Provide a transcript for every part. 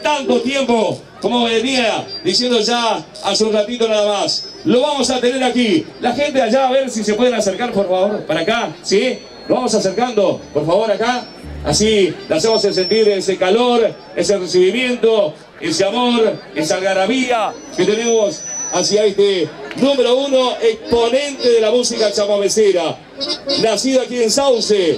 tanto tiempo, como venía diciendo ya hace un ratito nada más. Lo vamos a tener aquí. La gente allá, a ver si se pueden acercar, por favor, para acá, ¿sí? Lo vamos acercando, por favor, acá. Así le hacemos sentir ese calor, ese recibimiento, ese amor, esa algarabía que tenemos hacia este número 1 exponente de la música chamamecera, nacido aquí en Sauce,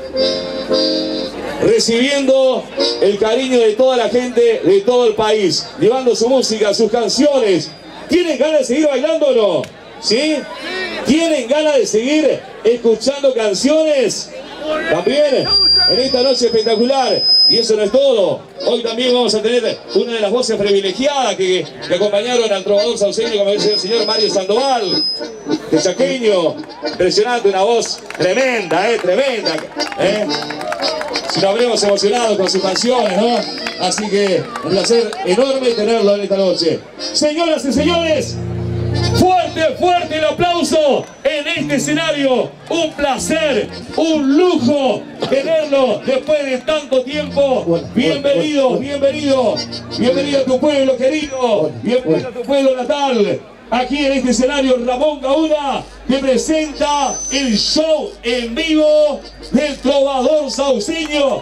recibiendo el cariño de toda la gente de todo el país, llevando su música, sus canciones. ¿Tienen ganas de seguir bailando o no? ¿Sí? ¿Tienen ganas de seguir escuchando canciones? También en esta noche espectacular. Y eso no es todo. Hoy también vamos a tener una de las voces privilegiadas que acompañaron al trovador sauceño, como dice el señor Mario Sandoval, de chaqueño. Impresionante, una voz tremenda, tremenda. Si nos habremos emocionado con sus canciones, ¿no? Así que un placer enorme tenerlo en esta noche. Señoras y señores, fuerte, fuerte el aplauso en este escenario. Un placer, un lujo tenerlo después de tanto tiempo. Bienvenido, bienvenido, bienvenido a tu pueblo querido, bienvenido a tu pueblo natal. Aquí en este escenario Ramón Gauna que presenta el show en vivo del trovador sauceño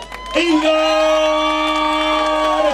Edgar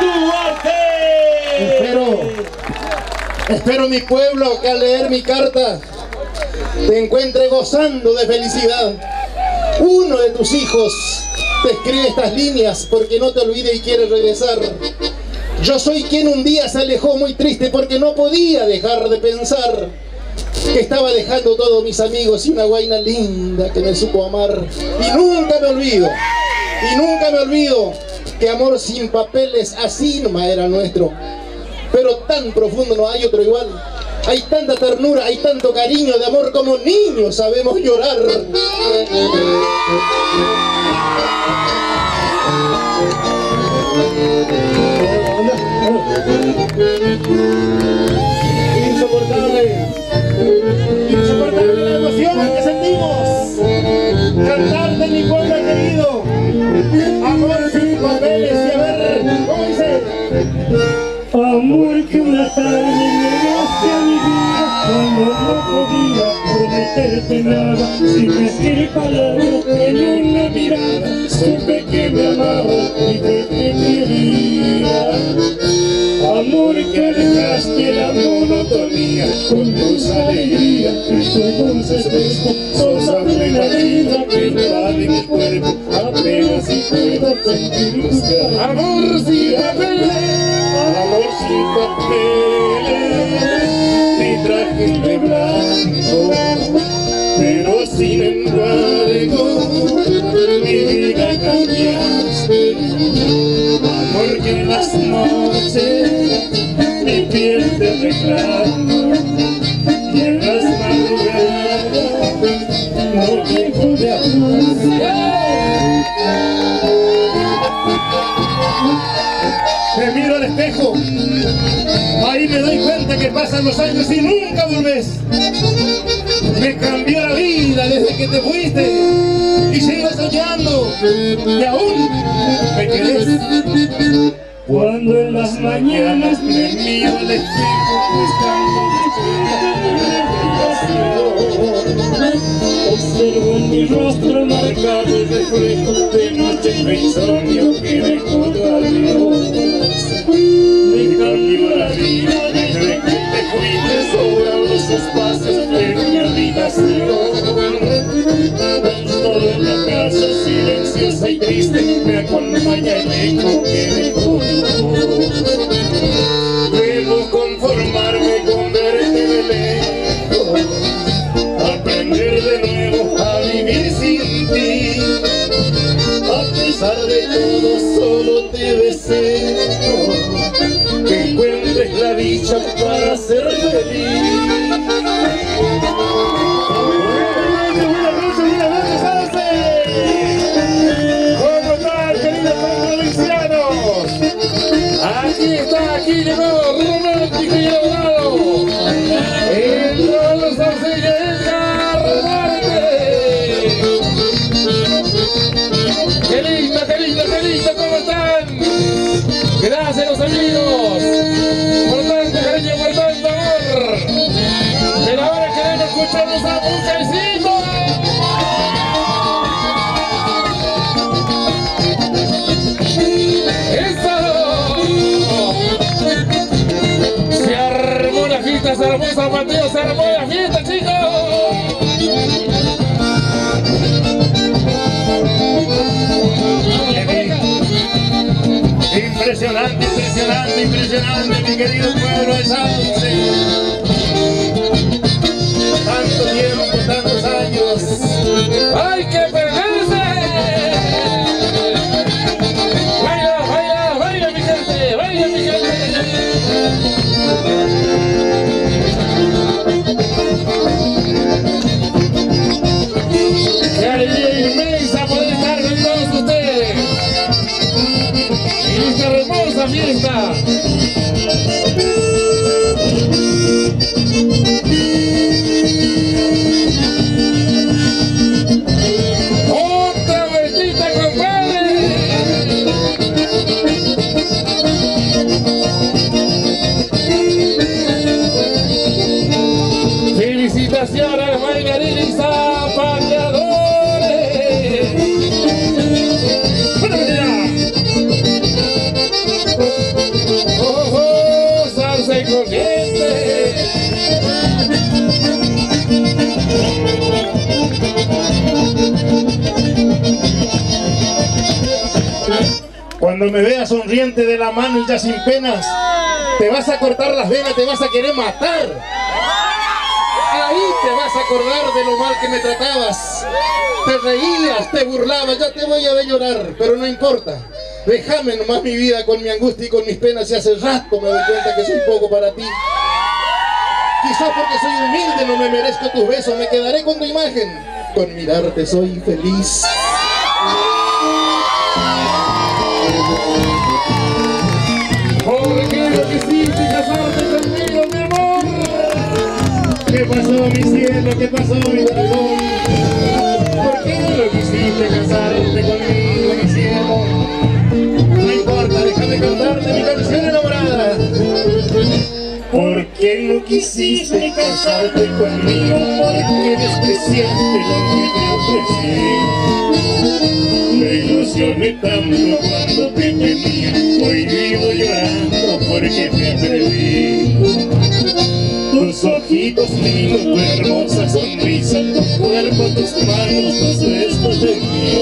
Duarte. Espero mi pueblo que al leer mi carta te encuentre gozando de felicidad. Uno de tus hijos te escribe estas líneas porque no te olvide y quiere regresar. Yo soy quien un día se alejó muy triste porque no podía dejar de pensar que estaba dejando todos mis amigos y una guaina linda que me supo amar. Y nunca me olvido que amor sin papeles así nomás era nuestro. Pero tan profundo no hay otro igual. Hay tanta ternura, hay tanto cariño de amor, como niños sabemos llorar. Insoportable la emoción que sentimos. Cantar de mi pueblo querido, amor sin papeles. Y a ver, ¿cómo dice? Amor que una tarde llegaste a mi vida, amor no podía prometerte nada, sin decir palabras en una mirada, supe que me amaba y que te quería. Amor que dejaste la monotonía con tus alegrías y tus dulces besos, sos adrenalina que invade mi cuerpo, apenas si puedo sentir buscar. Amor sin papeles. Amor sin papeles, mi traje de blanco, pero sin embargo mi vida cambiaste. Amor que en las noches mi piel te reclama y en las madrugadas no dejo de amar. Me miro al espejo, ahí me doy cuenta que pasan los años y nunca volvés. Me cambió la vida desde que te fuiste y sigo soñando y aún me querés. Cuando en las mañanas me miro al espejo buscando observo en mi rostro marcado el reflejo de noche de insomnio que dejó tu adiós. Me cambió la vida desde que te fuiste, sobran los espacios de mi habitación. Todo en la casa silenciosa y triste me acompaña el eco que dejó tu voz. Debo conformarme con verte de lejos, aprender de nuevo a vivir sin ti. A pesar de todo solo te deseo que encuentres la dicha para ser feliz. ¿Cómo están, queridos provincianos? Aquí está, aquí llegó romántico y elaborado el trovador sauceño Edgar Duarte. Qué lindo, ¿cómo están? Gracias. paz en los amigos. Por tanto cariño, por tanto amor. Pero ahora queremos escucharnos a Pucaicito. Se armó la fiesta, se armó San Mateo, se armó la fiesta, chicos. Impresionante, impresionante, impresionante, mi querido pueblo de Sauce. Tanto tiempo, tantos años. ¡Hay que perderse! ¡Baila, baila, baila mi gente! ¡Baila mi gente! ¡Qué alegría inmensa poder estar con todos ustedes! ¡En esta hermosa fiesta! ¡Otra vueltita, compadre! ¡Felicitaciones a los bailarines y zapateadores! ¡Oh, salsa y corriente! Cuando me veas sonriente de la mano y ya sin penas, te vas a cortar las venas, te vas a querer matar. Ahí te vas a acordar de lo mal que me tratabas. Te reías, te burlabas, ya te voy a ver llorar, pero no importa. Déjame nomás mi vida con mi angustia y con mis penas, y hace rato me doy cuenta que soy poco para ti. Quizás porque soy humilde no me merezco tus besos, me quedaré con tu imagen. Con mirarte soy feliz. ¿Por qué no quisiste casarte conmigo, mi amor? ¿Qué pasó, mi cielo? ¿Qué pasó, mi corazón? ¿Por qué no quisiste casarte conmigo, mi cielo? No importa, déjame cantarte mi canción enamorada. ¿Por qué no quisiste casarte conmigo? Porque despreciaste lo que te ofrecí. Me ilusioné tanto cuando te tenía, hoy vivo llorando porque te perdí. Tus ojitos lindos, tu hermosa sonrisa, tu cuerpo, tus manos, tus gestos de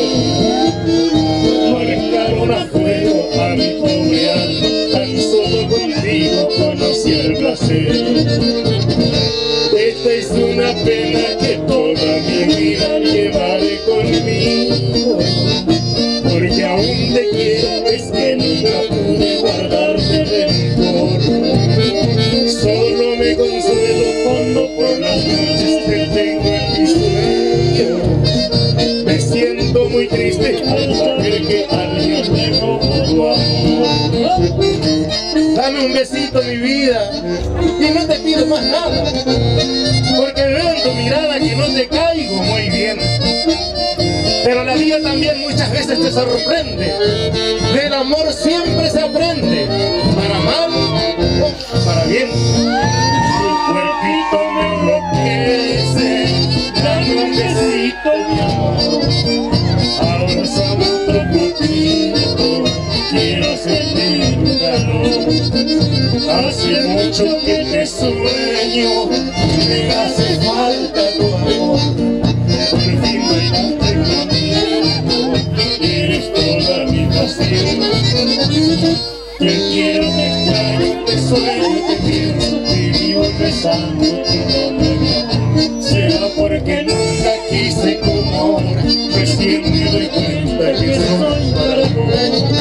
miel marcaron a fuego a mi pobre alma. Tan solo contigo conocí el placer. Esta es una pena que toda mi vida llevaré conmigo, porque aún te quiero, es que nunca pude guardarte rencor. Solo me consuelo cuando por las noches te tengo en mis sueños. Me siento muy triste al saber que alguien me robó tu amor. Dame un besito, mi vida, y no te pido más nada, porque veo en tu mirada que no te caigo muy bien. Pero la vida también muchas veces te sorprende. Del amor siempre se aprende, para mal o para bien. Tu cuerpito me enloquece, dame un besito, mi amor. Abrázame otro poquito, quiero sentir tu calor. Hace mucho que te sueño, me hace falta tu amor. Por fin bailaste conmigo, eres toda mi pasión. Te quiero, te extraño, te sueño, te pienso, te vivo besando tu nombre. Será porque nunca quise tu amor, recién me doy cuenta que soy para vos.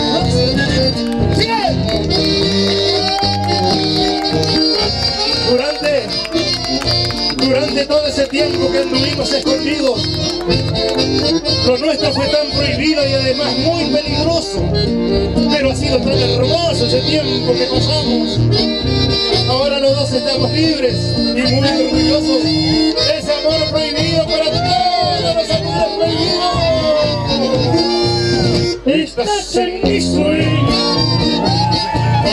Durante todo ese tiempo que anduvimos escondidos, lo nuestro fue tan prohibido y además muy peligroso, pero ha sido tan hermoso ese tiempo que pasamos. Ahora los dos estamos libres y muy orgullosos. Ese amor prohibido para todos los amores prohibidos. Estás en mi sueño,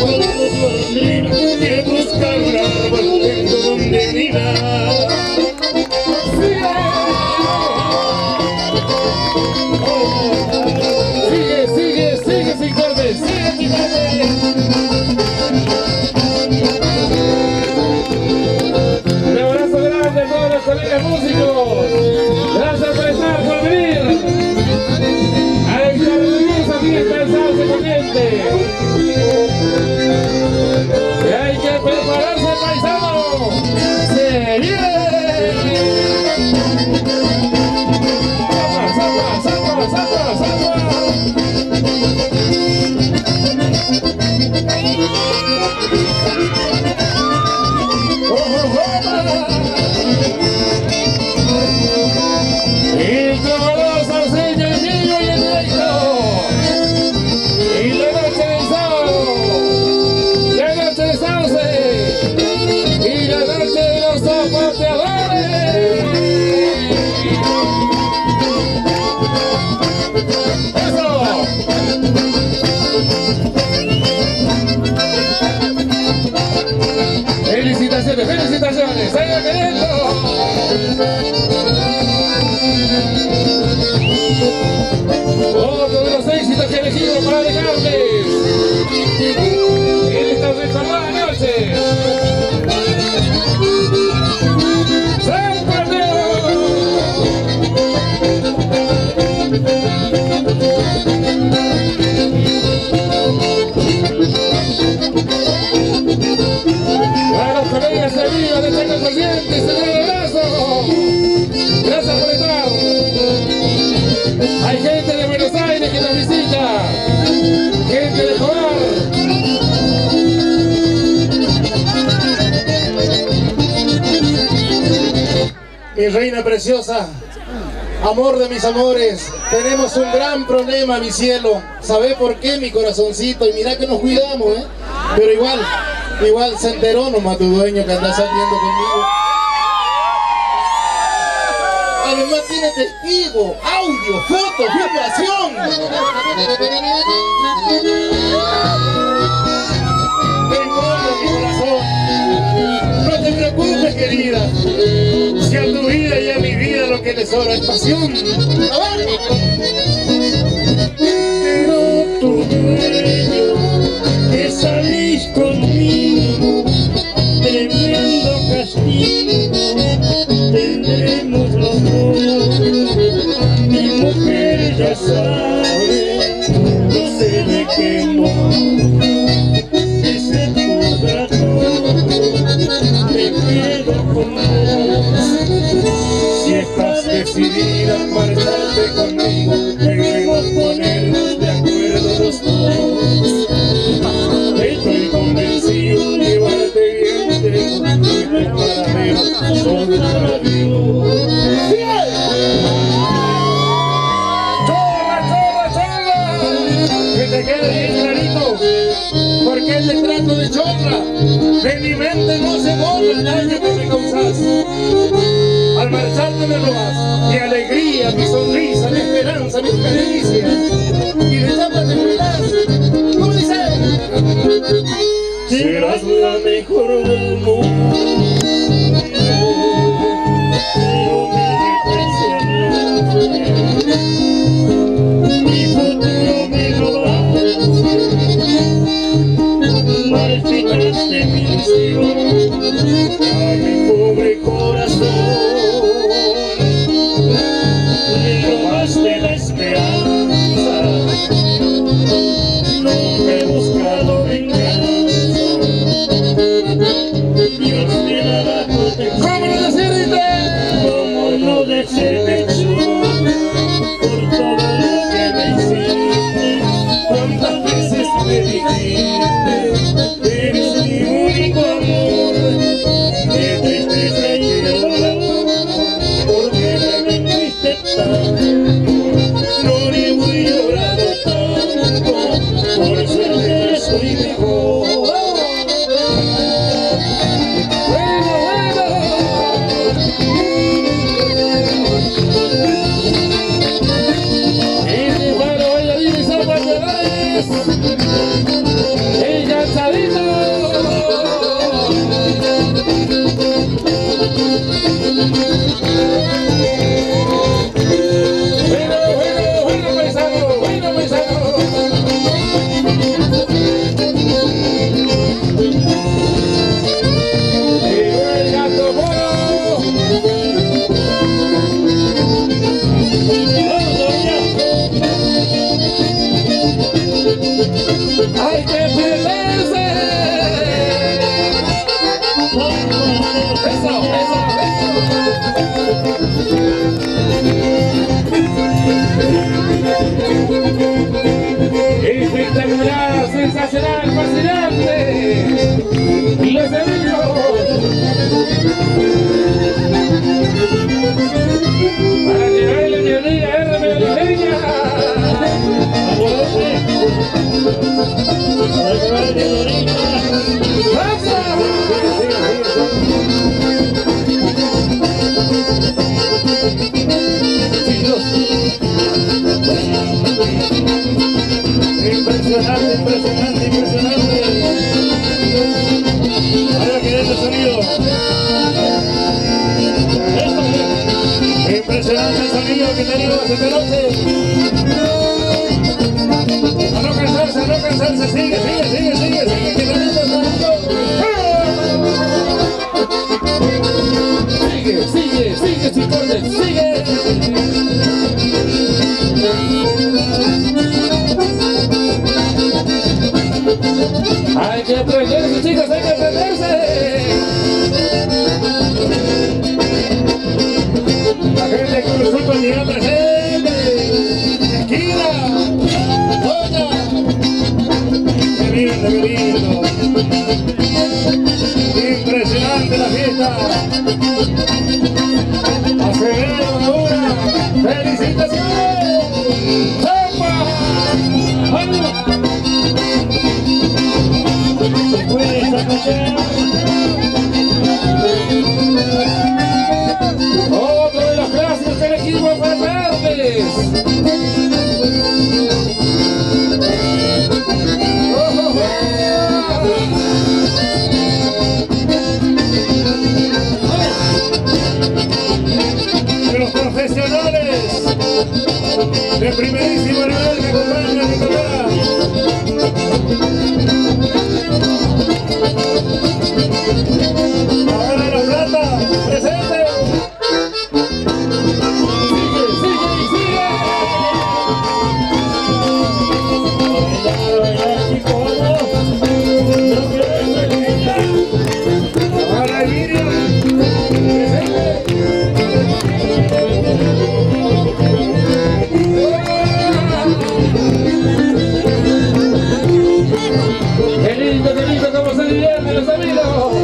con los golondrinos que buscan un árbol en donde anidar. Sigue sin cortes, sigue sin cortes. Un abrazo grande a todos los colegas músicos. Gracias por estar, por venir. A esta hermosa fiesta del Sauce Corriente. Y hay que prepararse, paisano. ¡Se viene! Y como Sauceño, el niño y el recto. Y la noche del sábado, la noche de Sauce y la noche de los zapateadores. ¡Eso! ¡Felicitaciones, felicitaciones! ¡Sigan queriendo! Otro de los éxitos que he elegido para dejarles en esta recordada noche. ¡San Mateo! Para los colegas y amigos de Chaco Corriente, se den el abrazo. Gracias por estar. Hay gente de Buenos Aires que nos visita, gente de Jobar. Mi reina preciosa, amor de mis amores, tenemos un gran problema, mi cielo. ¿Sabés por qué, mi corazoncito? Y mira que nos cuidamos, ¿eh? Pero igual se enteró nomás tu dueño que anda saliendo conmigo. Además tiene testigo, audio, fotos, filmación. Tengo mi corazón. No te preocupes, querida. Si a tu vida y a mi vida lo que le sobra es pasión. A ver. Pero tu dueño, que salís conmigo, tremendo castigo tendremos los dos. Mi mujer ya sabe, no sé de qué modo, que se pudra todo, me quedo con vos. Si estás decidida a marcharte conmigo, debemos ponernos de acuerdo los dos. Estoy convencido de llevarte bien lejos y prepararé todo para Dios. Que te quede bien clarito, porque el trato de chorra de mi mente no se borra el daño que me causas. Al marcharte me robas mi alegría, mi sonrisa, mi esperanza, mis caricias, y de chapa te cuidas. ¿Cómo dice? Serás la mejor del mundo, pero mi futuro me lo das. Marchitaste mi ilusión a mi pobre corazón, le robaste la esperanza, no he buscado venganza, Dios me dará protección. ¿Cómo no decirte por todo lo que me hiciste? Cuántas veces me dijiste, eres mi único amor, qué tristeza y dolor, porque me mentiste tanto, no le voy llorando tanto, por suerte soy mejor. El cansadito. impresionante. Y los amigos, para que baile mi amiga R. Oliveña. Impresionante, impresionante, impresionante. Ahora que ese sonido. Impresionante el sonido que tenemos esta noche. A no cansarse, sigue, que tenemos sonido. Sigue, chicotes, sigue. Hay que aprenderse, chicos, hay que aprenderse. La gente con los ojos llega presente. Esquina. Oya. Qué lindo. Impresionante la fiesta. Acelerado ahora. ¡Felicitaciones! ¡Opa! Otro de los clásicos que elegimos para tardes. De los profesionales de primerísimo nivel que acompañan a mi carrera. Ahora la plata, presente. Ahora Iridia, presente. Qué lindo, cómo se divierten los amigos.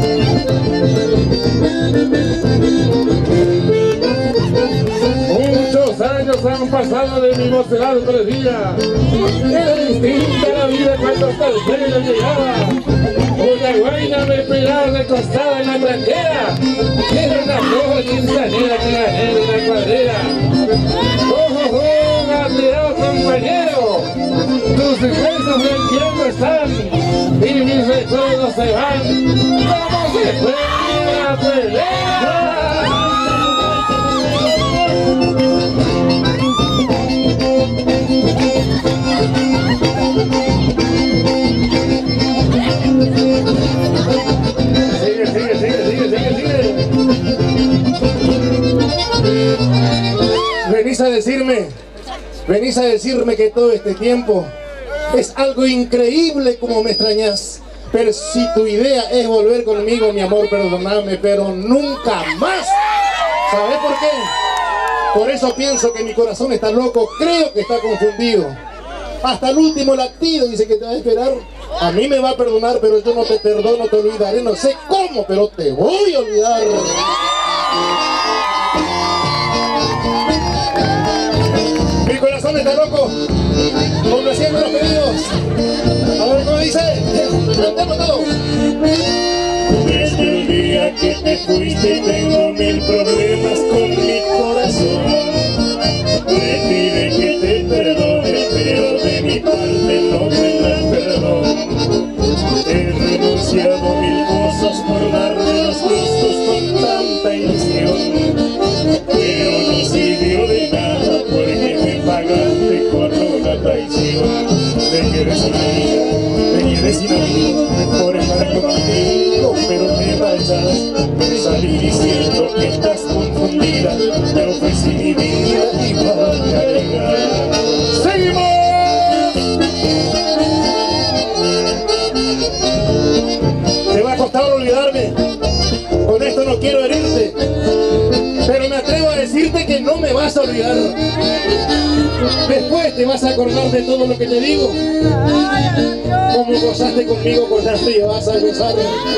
Muchos años han pasado de mi mocedad perdida. Era distinta la vida cuando hasta el pelo llegaba. Una guaina me esperaba recostada en la tranquera. Era una flor quinceañera que gané en una cuadrera. Gateado compañero, tus besos del tiempo están y mis recuerdos se van como se fue la pelea. Sigue. Venís a decirme que todo este tiempo es algo increíble como me extrañas. Pero si tu idea es volver conmigo, mi amor, perdóname, pero nunca más. ¿Sabes por qué? Por eso pienso que mi corazón está loco, creo que está confundido. Hasta el último latido dice que te va a esperar. A mí me va a perdonar, pero yo no te perdono, te olvidaré. No sé cómo, pero te voy a olvidar. Mi corazón está loco, complaciendo los pedidos. A ver cómo dice. Cantemos todo. Desde el día que te fuiste tengo mil problemas con mi corazón. Me pide que te perdone, pero de mi parte no tendrás perdón. He renunciado a mil cosas por darme los gustos con tanta ilusión, pero no sirvió de nada porque me pagaste con una traición. Te quedé sin amiga, te quedé sin amigo por estar contigo, pero te vayas. Salí diciendo que estás confundida, te ofrecí mi vida y voy a llegar. ¡Seguimos! Te va a costar olvidarme. Con esto no quiero herirte, pero me atrevo a decirte que no me vas a olvidar. Después te vas a acordar de todo lo que te digo. Como gozaste conmigo, con nadie vas a gozar.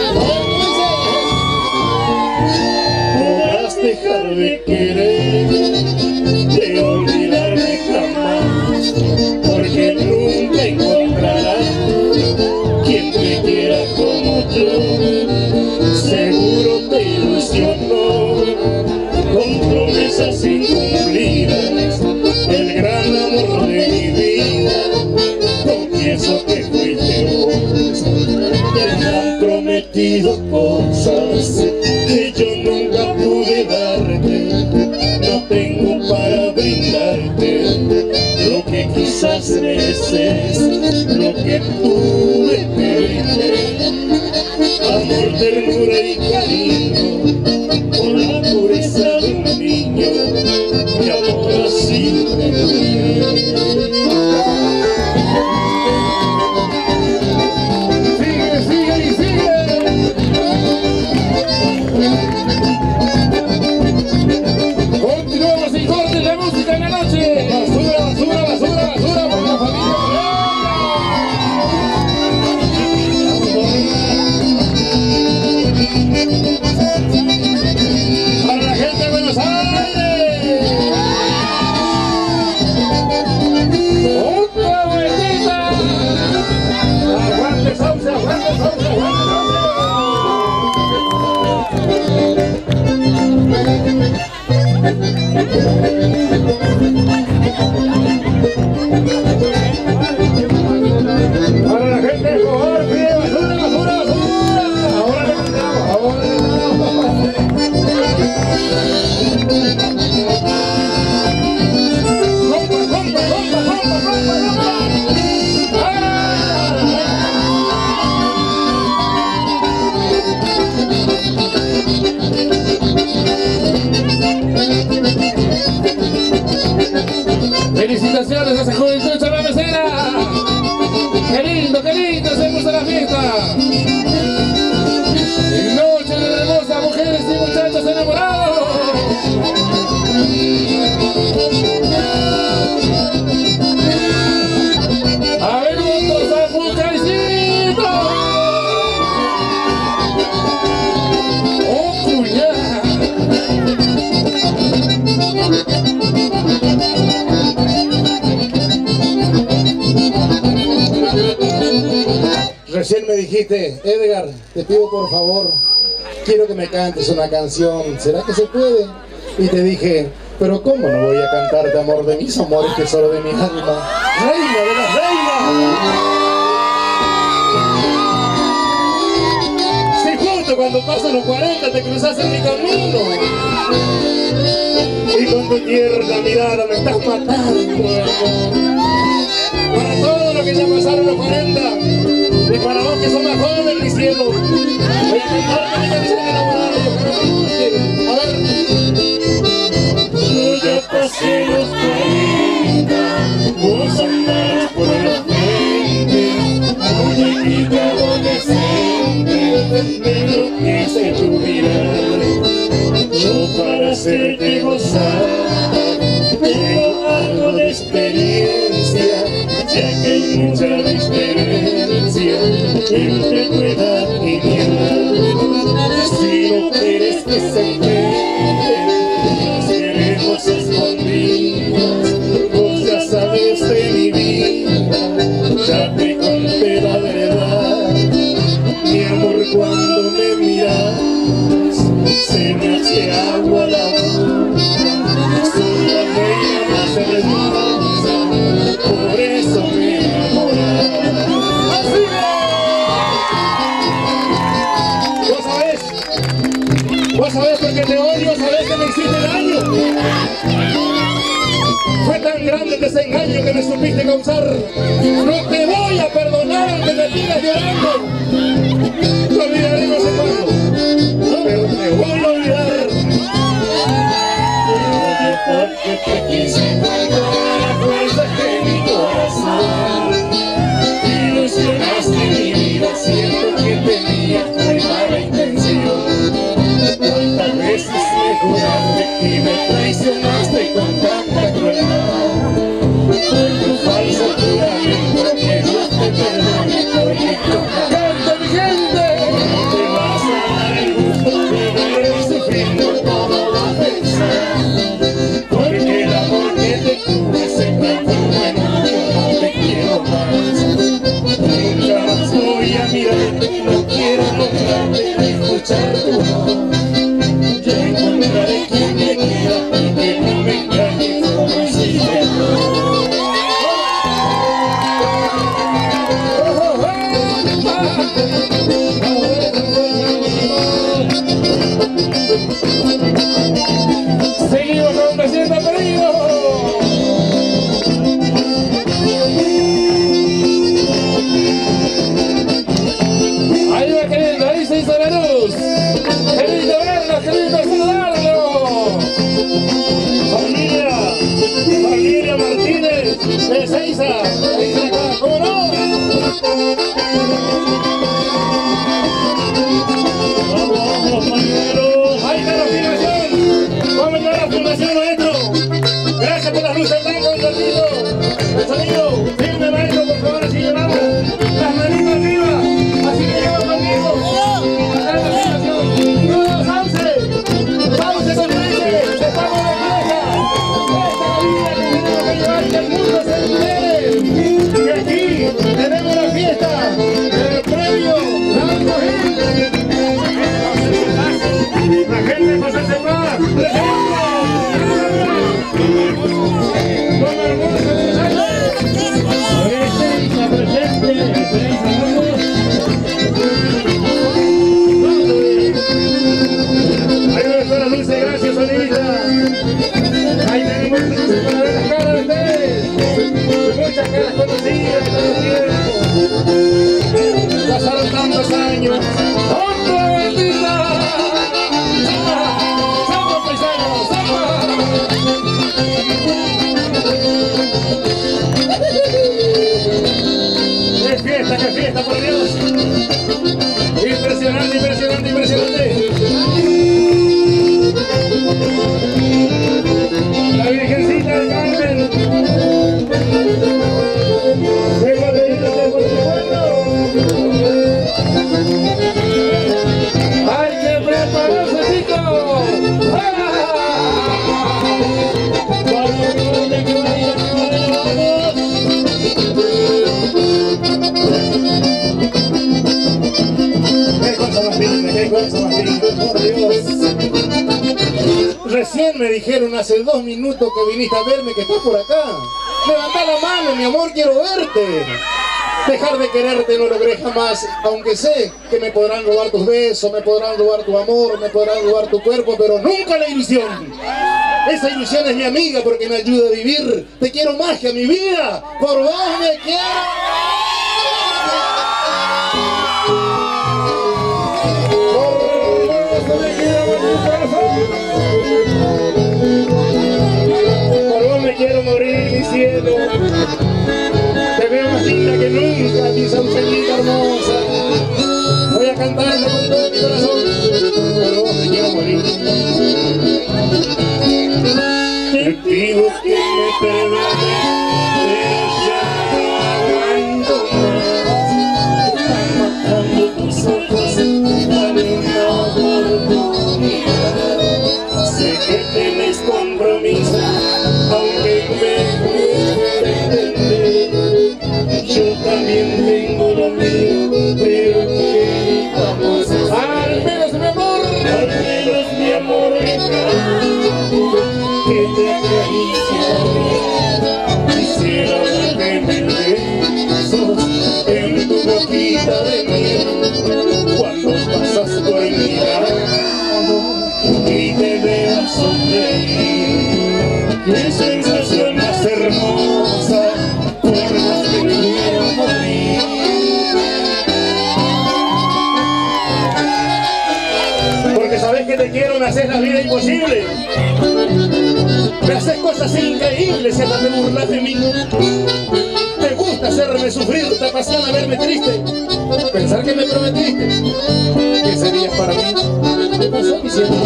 Podrás dejar de querer, de olvidarme jamás, porque nunca encontrarás quien te quiera como yo. Seguro te ilusionó con promesas incumplidas, el gran amor de mi vida. Confieso que fuiste vos, te han prometido cosas que yo nunca pude darte. No tengo para brindarte lo que quizás mereces, lo que tú me pediste. Amor, ternura y cariño, con la pureza de un niño, mi amor así me duele. Continuamos sin corte de música en la noche. Basura, basura, basura, basura por la familia. Para la gente de Buenos Aires. Otra vueltita. Aguante Sauce, aguante Sauce, aguante Sauce. Para la gente de Cobar, pide basura, basura, basura. Ahora le mandamos, ahora le mandamos. Compa, compa, compa, compa, compa, compa. Felicitaciones a esa juventud charamecera. Qué lindo se puso la fiesta. Y noche de hermosas mujeres y muchachos enamorados. A ver juntos a Pucaricito. Oh, cuñada. Recién me dijiste, Edgar, te pido por favor, quiero que me cantes una canción, ¿será que se puede? Y te dije, pero ¿cómo no voy a cantarte amor de mis amores, tesoro de mi alma? ¡Reina de las reinas! Si justo cuando pasan los 40 te cruzas en mi camino y con tu tierna mirada me estás matando, amor. Para todo lo que ya pasaron los 40 y para vos que sos más joven, mi cielo, voy a cantarte mi canción enamorada. A ver. Yo ya pasé los 40, vos andás por los 20, muñequita adolescente, me enloquece tu mirar. Yo para hacerte gozar tengo algo de experiencia, ya que hay mucha diferencia entre tu edad y mi edad. Si no quieres que se entere, nos queremos escondidas. Vos ya sabes de mi vida, ya te conté la verdad. Mi amor, cuando me miras, se me hace agua la boca. Soy la reina más hermosa, por eso me enamoré. ¡Así es! Vos sabés porque te odio, sabés que me hiciste daño. Fue tan grande el desengaño que me supiste causar. No te voy a perdonar aunque me sigas llorando. Lo olvidaremos en cuando, pero te voy a olvidar. Porque te quise con toda la fuerza de mi corazón. Ilusionaste mi vida, siento que tenía muy mala intención. Cuántas veces me juraste y me traicionaste con no quiero nombrarte ni escuchar tu voz. Yo encontraré quien me quiera y que no me engañe como hiciste tú. Seguimos complaciendo a Peligro. Ahí va queriendo, ahí se hizo la luz. Qué lindo verlos, qué lindo saludarlos. Familia Martínez de Ezeiza, ¿cómo no? Vamos, compañeros. Ahí está la filmación. Vamos a llevar la filmación, maestro. Gracias por las luces blancas, un ratito. El sonido, firme, maestro, por favor, así llevamos. Las manitos arriba, así que lleva conmigo. Acá la filmación. ¡No, Sauce, sonríe! ¡Estamos de fiesta! ¡Esta vida que tenemos que llevar, que el mundo se entere! Y aquí tenemos la fiesta del premio Blanco Gil. La gente pasa a más. ¡Presente! ¡Don Hermoso González! Presente, ahí va a estar la dulce, gracias, Solita. Ahí tenemos luces para ver las caras de ustedes. Muchas caras conocidas de todo tiempo. Pasaron tantos años. ¡Otra bendita! ¡Zapa, paisanos! ¡Zapa! ¡Qué fiesta, por Dios! Impresionante, impresionante, impresionante. La Virgencita del Carmen. Vengo de ir de Guanajuato. ¡Hay que prepararse, chicos! ¡Vamos, de que vaya, vamos! ¡Qué cosa más linda, por Dios! Recién me dijeron hace 2 minutos que viniste a verme, que estás por acá. Levanta la mano, mi amor, quiero verte. Dejar de quererte no logré jamás, aunque sé que me podrán robar tus besos, me podrán robar tu amor, me podrán robar tu cuerpo, pero nunca la ilusión. Esa ilusión es mi amiga porque me ayuda a vivir. Te quiero más que a mi vida, por vos me quiero. Por vos me quiero morir, mi cielo. Te veo más linda que nunca, mi Saucelita hermosa. Voy a cantarlo con todo mi corazón. Por vos me quiero morir. Te pido que me perdones, pero ya no aguanto más. Están matando tus ojos, dame una oportunidad. Sé que tenés compromiso, aunque me cueste entender. Yo también tengo lo mío, pero ¿qué vamos a hacer? Al menos mi amor, que te acaricie. Quisiera darte 1000 besos en tu boquita de miel cuando pasas por mi lado y te veas sonreír. Qué sensación más hermosa, por más que quiero morir. Porque sabes que te quiero, me haces la vida imposible. Me haces cosas increíbles y hasta te burlas de mí. Te gusta hacerme sufrir, te apasiona verme triste. Pensar que me prometiste que serías para mí. ¿Qué pasó, mi cielo?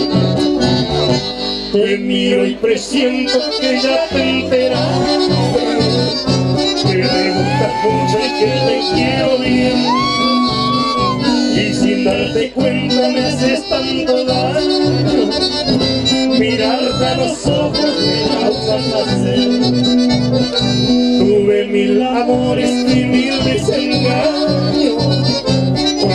Te miro y presiento que ya te enteraste, que me gustas mucho y que te quiero bien. Y sin darte cuenta me haces tanto daño. Mirarte a los ojos me causa placer. Tuve 1000 amores y 1000 desengaños.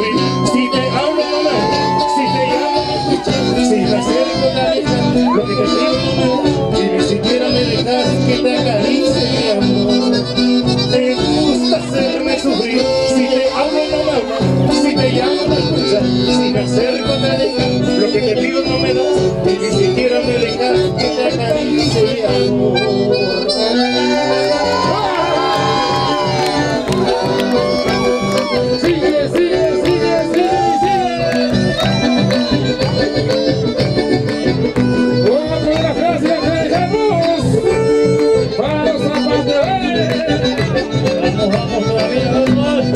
sufrir. Si te hablo no me ves, si te llamo no escuchas, si me acerco te alejas, lo que te pido no me das, y ni siquiera me dejas que te acaricie mi amor. Te gusta hacerme sufrir, si te hablo no me ves, si te llamo no escuchas, si me acerco te alejas, lo que te pido no me das, y ni siquiera me dejas que te acaricie mi amor. Sigue, sigue, sigue, sigue, sigue. Una primera frase que dejamos para los zapateros. Vamos, vamos, todavía vamos.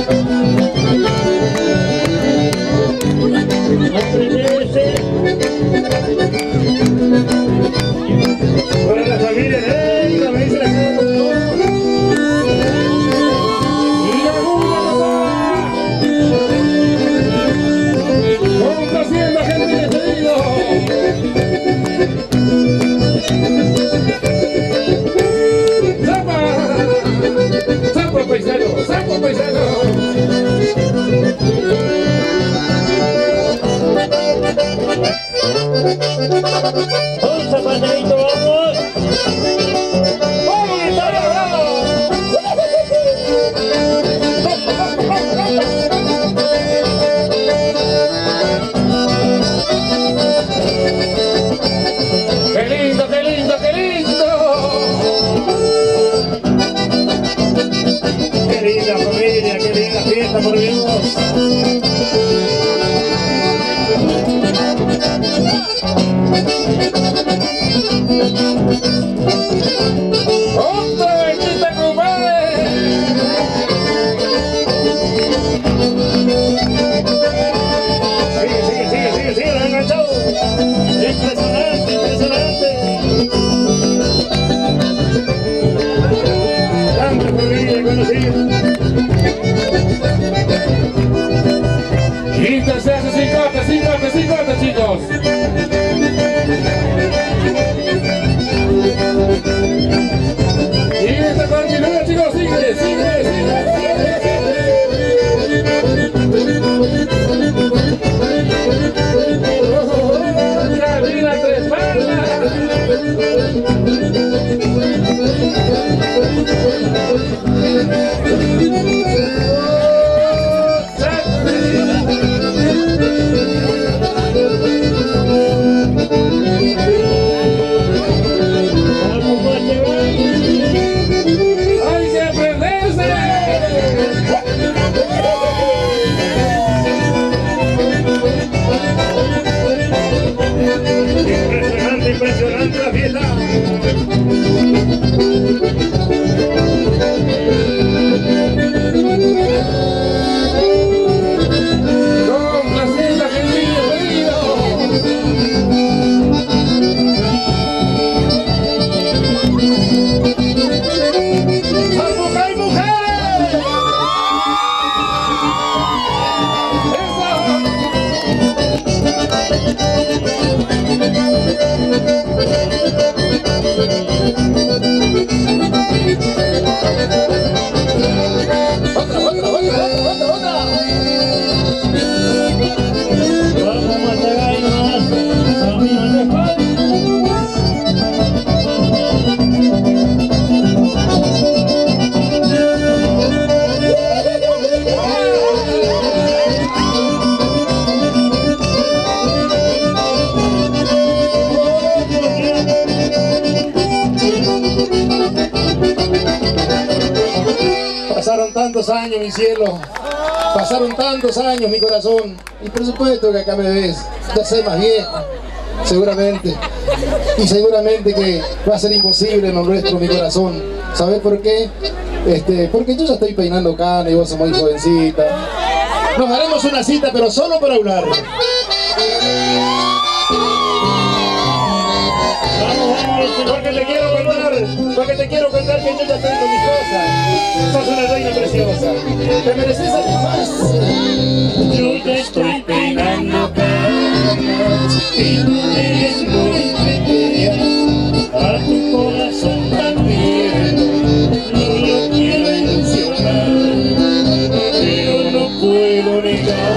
Para la familia negra, me dice la gente. Complaciendo a gente que te digo. ¡Zapa! ¡Zapa paisano! ¡Zapa paisano! Un zapaterito, vamos. ¡Vamos, guitarra, bravo! ¡Qué lindo, qué lindo, qué lindo! ¡Qué linda familia, qué linda fiesta, por Dios! ¡Otra bendita, compadre! Sigue, lo he enganchado. Impresionante, impresionante. Tanta familia conocida. Listo, se hace sin corte, chicos. Y esta continúa, chicos, sigue. Camina tres palmas. ¡Hay que aprenderse! Impresionante la fiesta. Complaciendo a gente querido. ¡Hay mujeres! Pasaron tantos años, mi cielo. Pasaron tantos años, mi corazón. Y por supuesto que acá me ves. Ya soy más viejo, seguramente. Y seguramente que va a ser imposible en lo nuestro, mi corazón. ¿Sabes por qué? Porque yo ya estoy peinando cana y vos sos muy jovencita. Nos haremos una cita, pero solo para hablar. Porque te quiero contar que yo ya tengo mis cosas. Sos una reina preciosa. Te mereces algo más. Yo ya estoy peinando canas y tú eres muy pequeña. A tu corazón también no lo quiero ilusionar, pero no puedo negar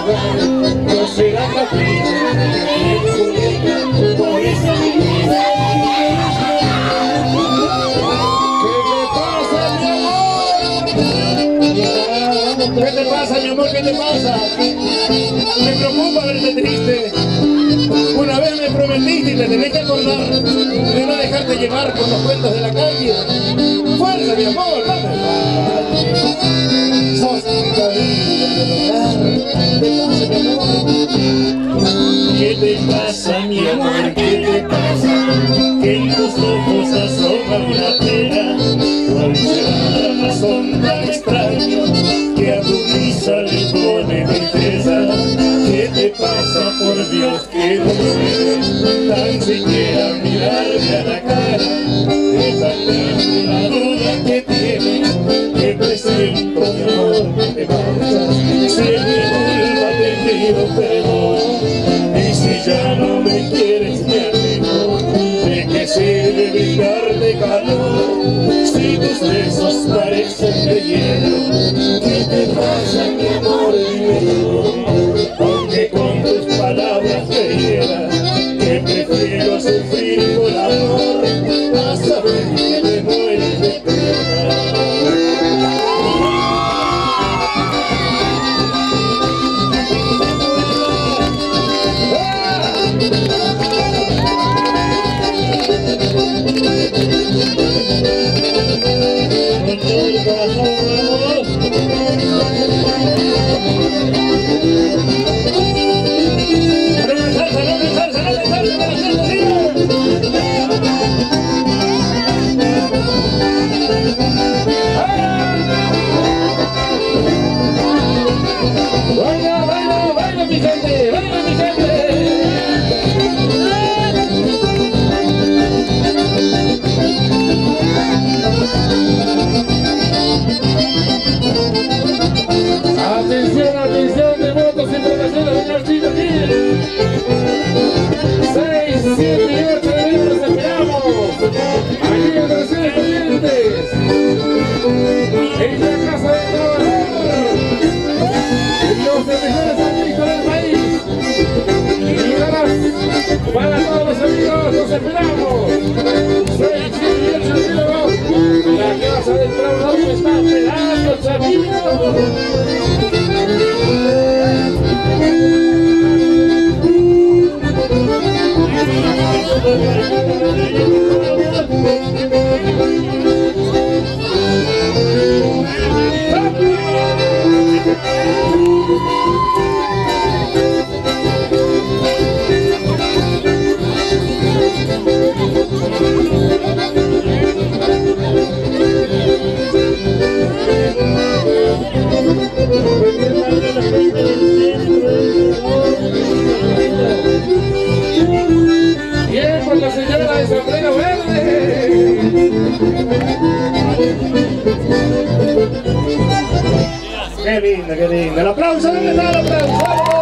no será capricho, por eso mi vida. ¿Qué te pasa, mi amor? ¿Qué te pasa? Me preocupa verte triste. Una vez me prometiste y te tenés que acordar de no dejarte llevar por los cuentos de la calle. ¡Fuerza, mi amor! ¡No me falles! ¡Sos mi cariño del hogar! ¿Qué te pasa, mi amor? ¿Qué te pasa, mi amor? ¿Qué te pasa? Que en tus ojos asoma una pena. ¿Cuál será la razón tan extraña que a tu risa le pone tristeza? ¿Qué te pasa, por Dios, que no puedes tan siquiera mirarme a la cara? Es tan grande la duda que tienes, que presiento, mi amor, que te marchas. Si en mi culpa te pido perdón, y si ya no me quieres, me alejo. ¿De qué sirve brindarte calor si tus besos parecen de hielo? ¿Qué te pasa, mi amor? Dímelo, aunque con tus palabras me hieras, que prefiero sufrir por amor a saber que te mueres de pena. Con todo el corazón, vamos. No me salsa, no me salsa, no me salsa, no me salsa, sigue. Baila, baila, baila mi gente, baila mi gente. Atención, atención, de motos y promociones, señor Chito aquí. 6, 7 y 8 de enero nos esperamos. Aquí en Relaciones Pendientes. En la Casa de Trabajar. Los de mejores artistas del país. Y para todos los amigos, los esperamos. 6, 7 y 8 de enero. La Casa del Trabajador está esperando, chavito. Bien por la señora de sombrero verde. Qué lindo, qué lindo. El aplauso, ¿dónde está el aplauso?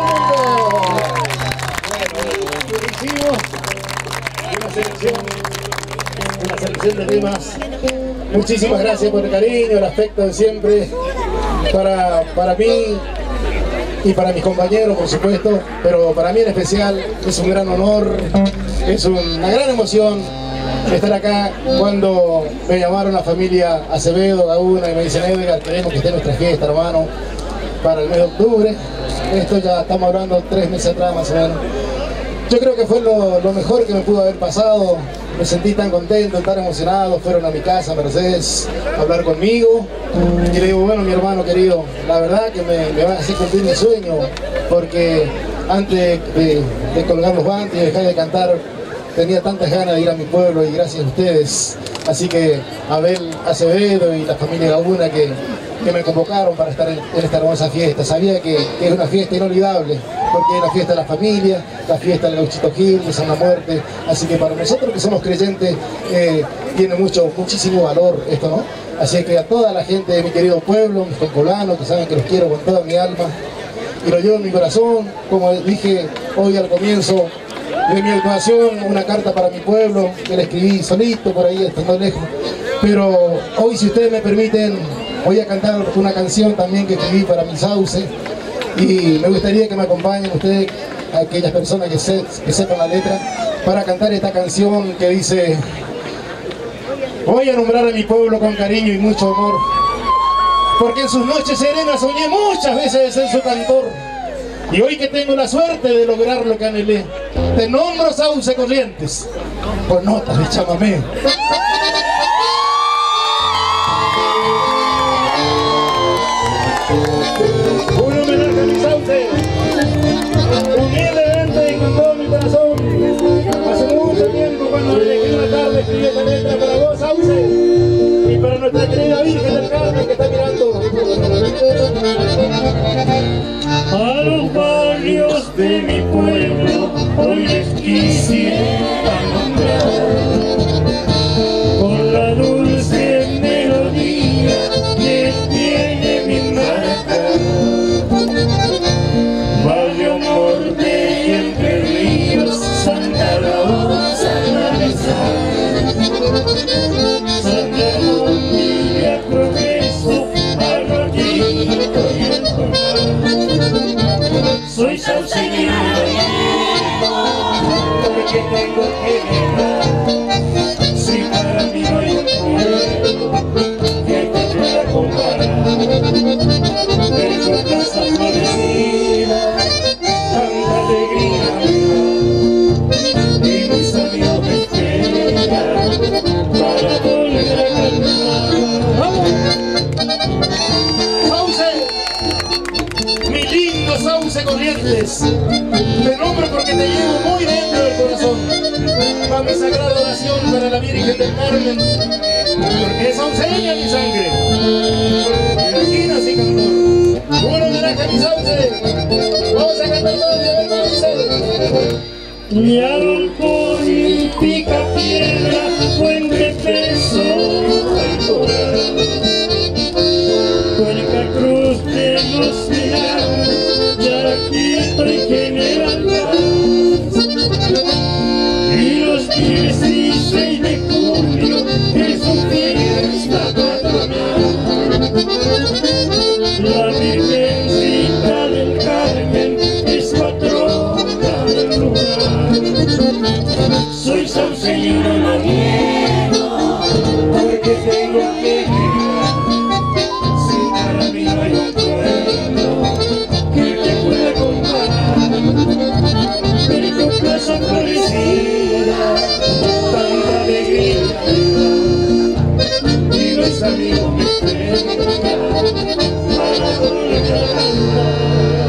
Bueno, hicimos una selección de temas. Muchísimas gracias por el cariño, el afecto de siempre para mí y para mis compañeros, por supuesto, pero para mí en especial es un gran honor, es una gran emoción estar acá cuando me llamaron la familia Acevedo, Gauna, y me dicen: Edgar, queremos que esté nuestra fiesta, hermano, para el mes de octubre. Esto ya estamos hablando 3 meses atrás más o menos. Yo creo que fue lo mejor que me pudo haber pasado. Me sentí tan contento, tan emocionado. Fueron a mi casa, Mercedes, a hablar conmigo. Y le digo: bueno, mi hermano querido, la verdad que me van a hacer cumplir mi sueño, porque antes de colgar los guantes y dejar de cantar, tenía tantas ganas de ir a mi pueblo, y gracias a ustedes. Así que Abel Acevedo y la familia Gauna que me convocaron para estar en esta hermosa fiesta. Sabía que es una fiesta inolvidable, porque es la fiesta de la familia, la fiesta del Gauchito Gil, de San La Muerte. Así que para nosotros que somos creyentes, tiene muchísimo valor esto, ¿no? Así que a toda la gente de mi querido pueblo, mis concolanos, que saben que los quiero con toda mi alma, y lo llevo en mi corazón, como dije hoy al comienzo de mi actuación, una carta para mi pueblo, que la escribí solito por ahí, estando lejos. Pero hoy, si ustedes me permiten, voy a cantar una canción también que escribí para mi sauce, Y me gustaría que me acompañen ustedes, aquellas personas que sepan la letra, para cantar esta canción que dice: voy a nombrar a mi pueblo con cariño y mucho amor, porque en sus noches serenas soñé muchas veces de ser su cantor. Y hoy que tengo la suerte de lograr lo que anhelé, te nombro Sauce Corrientes, por notas de chamamé. Un homenaje a mi Sauce, humildemente y con todo mi corazón. Hace mucho tiempo cuando me dejé una tarde escribí esta letra para vos, Sauce, y para nuestra querida Virgen del Carmen que está mirando. A los barrios de mi pueblo hoy les quisiera nombrar, con la dulce melodía que tiene mi marca. Barrio Norte y Entre Ríos, Santa Rosa, Santa Rosa, Progreso, Arroyito y El Corral. Soy sauceño porque tengo que llegar. Si para mí no hay un pueblo que te pueda comparar, tengo casa florecida, tanta alegría, y mis amigos me esperan para volver a cantar. ¡Vamos! ¡Sauce! Mi lindo Sauce Corrientes, te nombro porque te llevo muy dentro del corazón. Va mi sagrada oración para la Virgen del Carmen, porque es sauceña mi sangre. Aquí nací cantor. Un homenaje a mi Sauce. Vamos a cantar todos y a ver qué dice. Mi alcohol y pica piedra, fuente peso al coral. Cuenca Cruz de los Milagros, Yaquito y General Paz. Y los 16 de julio es su fiesta patronal. La Virgencita del Carmen es patrona del lugar. Soy sauceño y no lo niego, porque tengo que llegar. Si para mí no hay un pueblo que te pueda comparar, pero tu casa florecida, tanta alegría y los amigos me esperan para volver a cantar.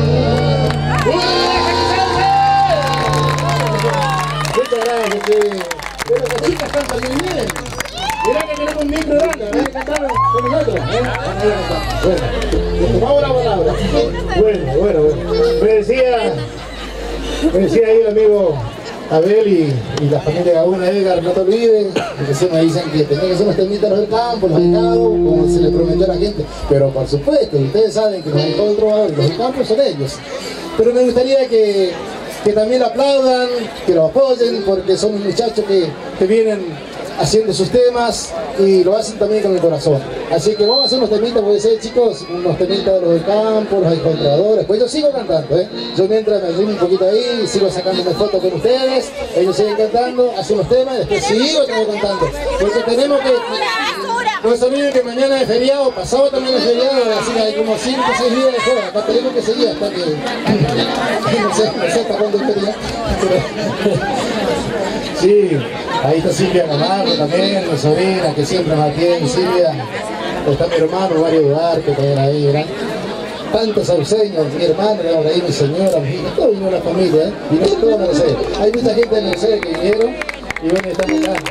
Muchas gracias, pero las chicas cantan muy bien. Mirá que tenemos un micro grande, a ver, cantaron con nosotros. Bueno, tomamos la palabra. Bueno. Me decía ahí el amigo Abel y la familia Gabuna, Edgar, no te olvides, porque siempre me dicen que tenía que ser unos temitas los del campo, los becados, como se les prometió a la gente. Pero por supuesto, ustedes saben que los del los del campo son ellos. Pero me gustaría que también lo aplaudan, que lo apoyen, porque son muchachos que vienen haciendo sus temas y lo hacen también con el corazón. Así que vamos a hacer unos temitas, puede ser, chicos, unos temitas de los del campo, los encontradores. Pues yo sigo cantando, yo mientras me arrimo un poquito ahí, sigo sacándome fotos con ustedes, ellos siguen cantando, hacen unos temas y después sigo cantando. Porque tenemos que... No se olviden que mañana es feriado, pasado también es feriado, así que hay como 5 o 6 días de joda. Acá tenemos que seguir hasta que... no sé hasta cuándo es feriado. Sí, ahí está Silvia Gamarro también, mi sobrina, que siempre me atiende, Silvia. Está mi hermano Mario Duarte, que también ahí, ¿verdad? Tantos sauceños, mi hermano, ahí mi señora, mi hija, todo vino la familia, vino todo Mercedes. Hay mucha gente de Mercedes que vinieron y bueno, están acá.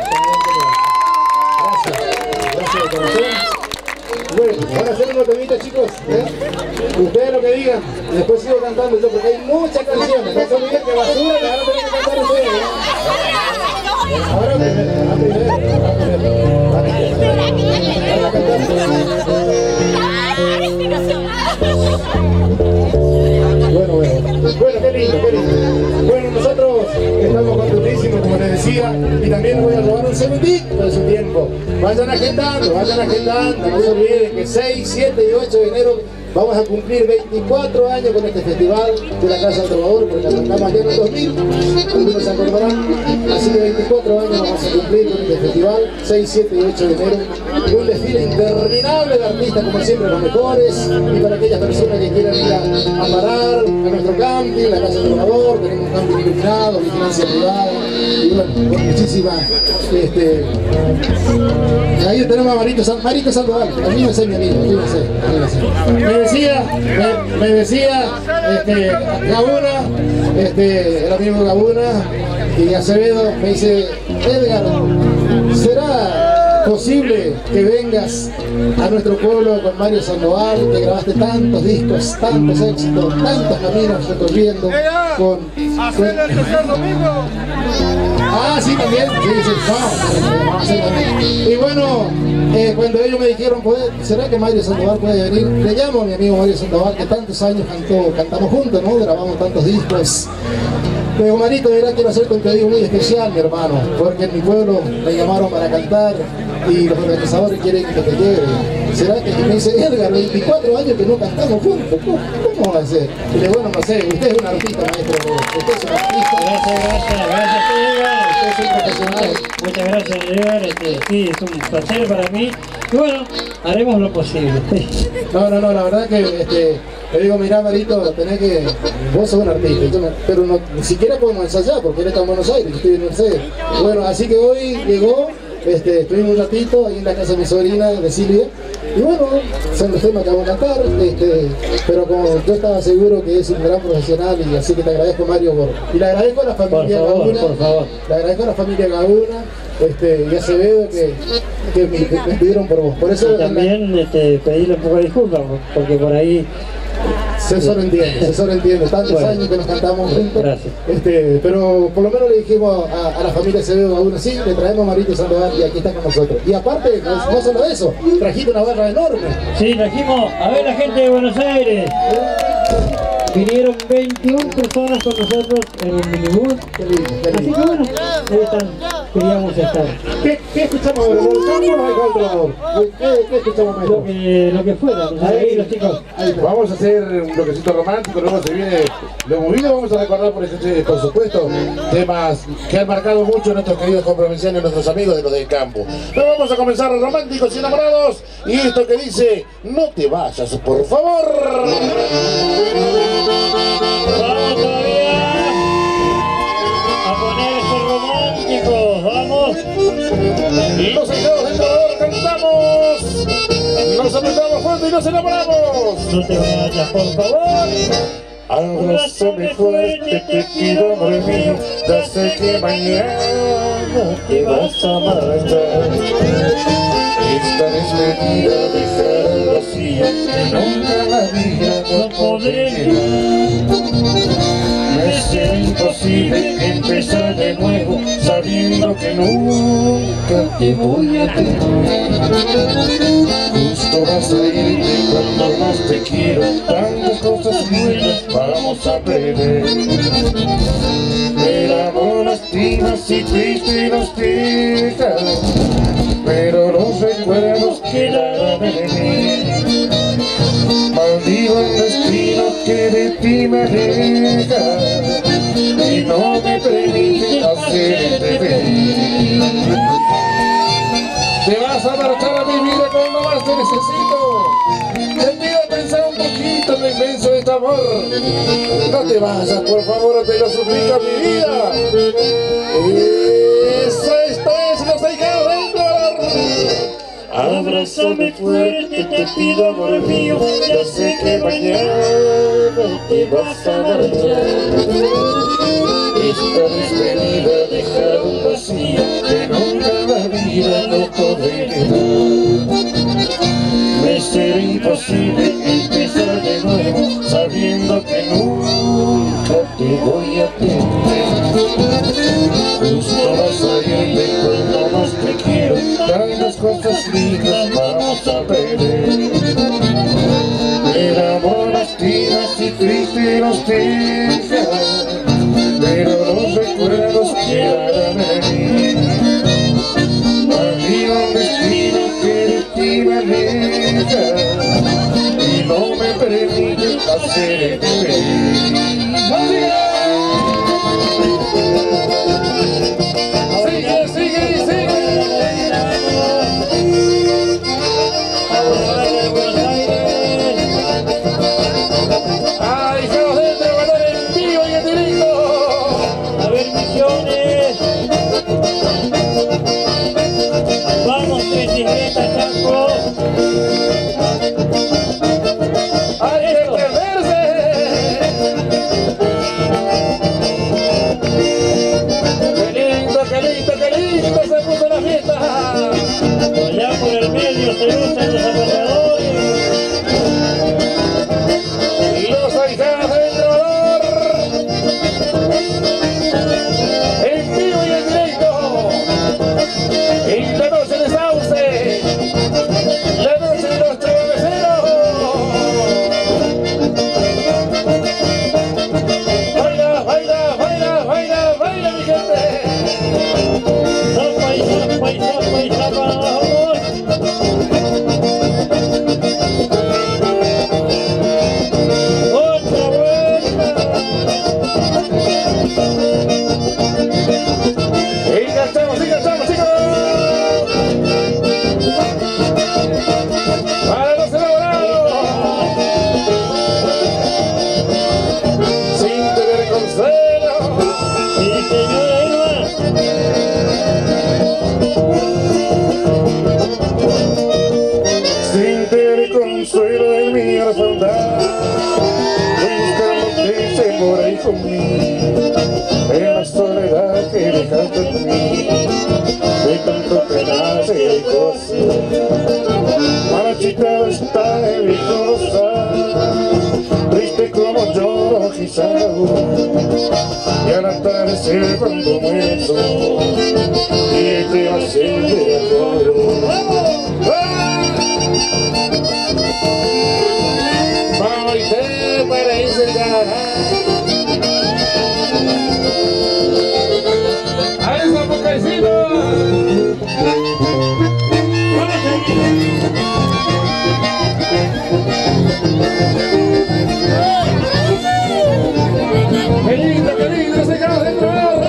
Gracias de corazón. Bueno, van a hacer unos temitas, chicos, ustedes lo que digan, después sigo cantando yo, porque hay muchas canciones. No se olviden que basura la van a tener que cantar ustedes, Ahora Bueno, qué lindo. Bueno, nosotros estamos contentísimos, como les decía, y también voy a robar un segundito de su tiempo. Vayan agendando, no se olviden que 6, 7 y 8 de enero Vamos a cumplir 24 años con este festival de la Casa del Trovador, porque arrancamos allá en el 2000, algunos se acordarán. Así que 24 años vamos a cumplir con este festival, 6, 7 y 8 de enero. Y un desfile interminable de artistas, como siempre, los mejores. Y para aquellas personas que quieran ir a parar a nuestro camping, la Casa del Trovador, tenemos un camping iluminado, vigilancia privada. Y bueno, con muchísimas... ahí tenemos a Marito Sandoval, a mí me sé mi amigo, me decía Gabuna, el amigo Gabuna y Acevedo, me dice: Edgar, ¿será posible que vengas a nuestro pueblo con Mario Sandoval, que grabaste tantos discos, tantos éxitos, tantos caminos recorriendo ¿Hacer el tercer domingo? Ah, sí, también. Sí, vamos a hacer también. Y bueno, cuando ellos me dijeron, ¿será que Mario Sandoval puede venir? Le llamo a mi amigo Mario Sandoval, que tantos años cantamos juntos, ¿no? Grabamos tantos discos. Le digo: Marito, mira, quiero hacerte un pedido muy especial, mi hermano, porque en mi pueblo me llamaron para cantar y los organizadores quieren que te lleve. ¿Será que me dice: Edgar, 24 años que no cantamos juntos? ¿Cómo va a ser? Y le digo: bueno, no sé, usted es un artista, maestro. Usted es un artista. Gracias, Edgar. Usted es un profesional. Muchas gracias, Edgar. Sí, es un placer para mí. Y bueno, haremos lo posible. No, la verdad que le digo: mirá, Marito, tenés que... Vos sos un artista, pero ni siquiera podemos ensayar porque él está en Buenos Aires, yo estoy en Mercedes. Bueno, así que hoy llegó, estuvimos un ratito ahí en la casa de mi sobrina, de Silvia, y bueno, son los temas que vamos a cantar, pero como yo estaba seguro que es un gran profesional, y así que te agradezco, Mario, y le agradezco a la familia Gabuna, le agradezco a la familia Gabuna, y Acevedo que me pidieron por vos. Por eso también pedirle un poco de disculpas, porque por ahí... Se sobreentiende, tantos años que nos cantamos juntos. Gracias. Pero por lo menos le dijimos a la familia Acevedo Gabuna: sí, le traemos a Marito Sandoval y aquí está con nosotros. Y aparte, no solo eso, trajiste una barra enorme. Sí, trajimos a ver la gente de Buenos Aires. Vinieron 21 personas con nosotros en un minibús. Así que bueno, queríamos estar. ¿Qué escuchamos ahora? ¿Qué escuchamos mejor? Lo que fuera, ahí los chicos. Vamos a hacer un bloquecito romántico, luego se viene lo movido. Vamos a recordar, por supuesto, temas que han marcado mucho a nuestros queridos compromisanos, nuestros amigos de los del campo. Pero vamos a comenzar románticos y enamorados. Y esto que dice: no te vayas, por favor. Vamos todavía a ponerse románticos, vamos. Los hijados del Trovador cantamos, nos apretamos fuerte y nos enamoramos. No te vayas, por favor. Abrázame fuerte, te pido, amor mío, ya sé que mañana te vas a marchar. Esta despedida dejará vacía, que nunca la vida no podré llenar. Me será imposible empezar de nuevo, sabiendo que nunca te voy a tener. Justo vas a irte cuando más te quiero, tantas cosas buenas vamos a perder. El amor lastima si triste nos deja, pero los recuerdos quedarán de mí. Maldigo el destino que de ti me aleja y no me permite hacerte feliz. Te vas a marchar a mi vida cuando más te necesito. Te pido pensar un poquito en lo inmenso de este amor. No te vayas, por favor, te lo suplico, mi vida. Eso es, los hijados del Trovador. Abrázame fuerte, te pido, amor mío, ya sé que mañana te vas a marchar. Esta despedida dejará un vacío que nunca la vida no podré llenar. Me será imposible empezar de nuevo, sabiendo que nunca te voy a tener. Justo vas a irte cuando más te quiero, tantas cosas lindas vamos a perder. El amor lastima si triste nos deja, pero los recuerdos quedarán en mí. Maldigo el destino que de ti me aleja y no me permite ahijadas del trovador, en vivo y en directo, en la noche de Sauce, la noche de los trovadeceros. Baila, baila, baila, baila, baila mi gente. Zapa y zapa y zapa y zapa. Otra vuelta. Enganchamos, enganchamos, chicos. Para los elaborados. Sin tener consuelo. Y que llueva. Sin tener consuelo en mi orfandad, busca lo que se mora ahí conmigo, en la soledad que dejaste en mí, de tanto penaje y cosas, marchitada está en mi corazón, triste como lloro quizás, y al atardecer cuando muere el sol, y te va a ser de amor. Vamos y te para enseñar a esa bocacita. Qué lindo se acaba de probar.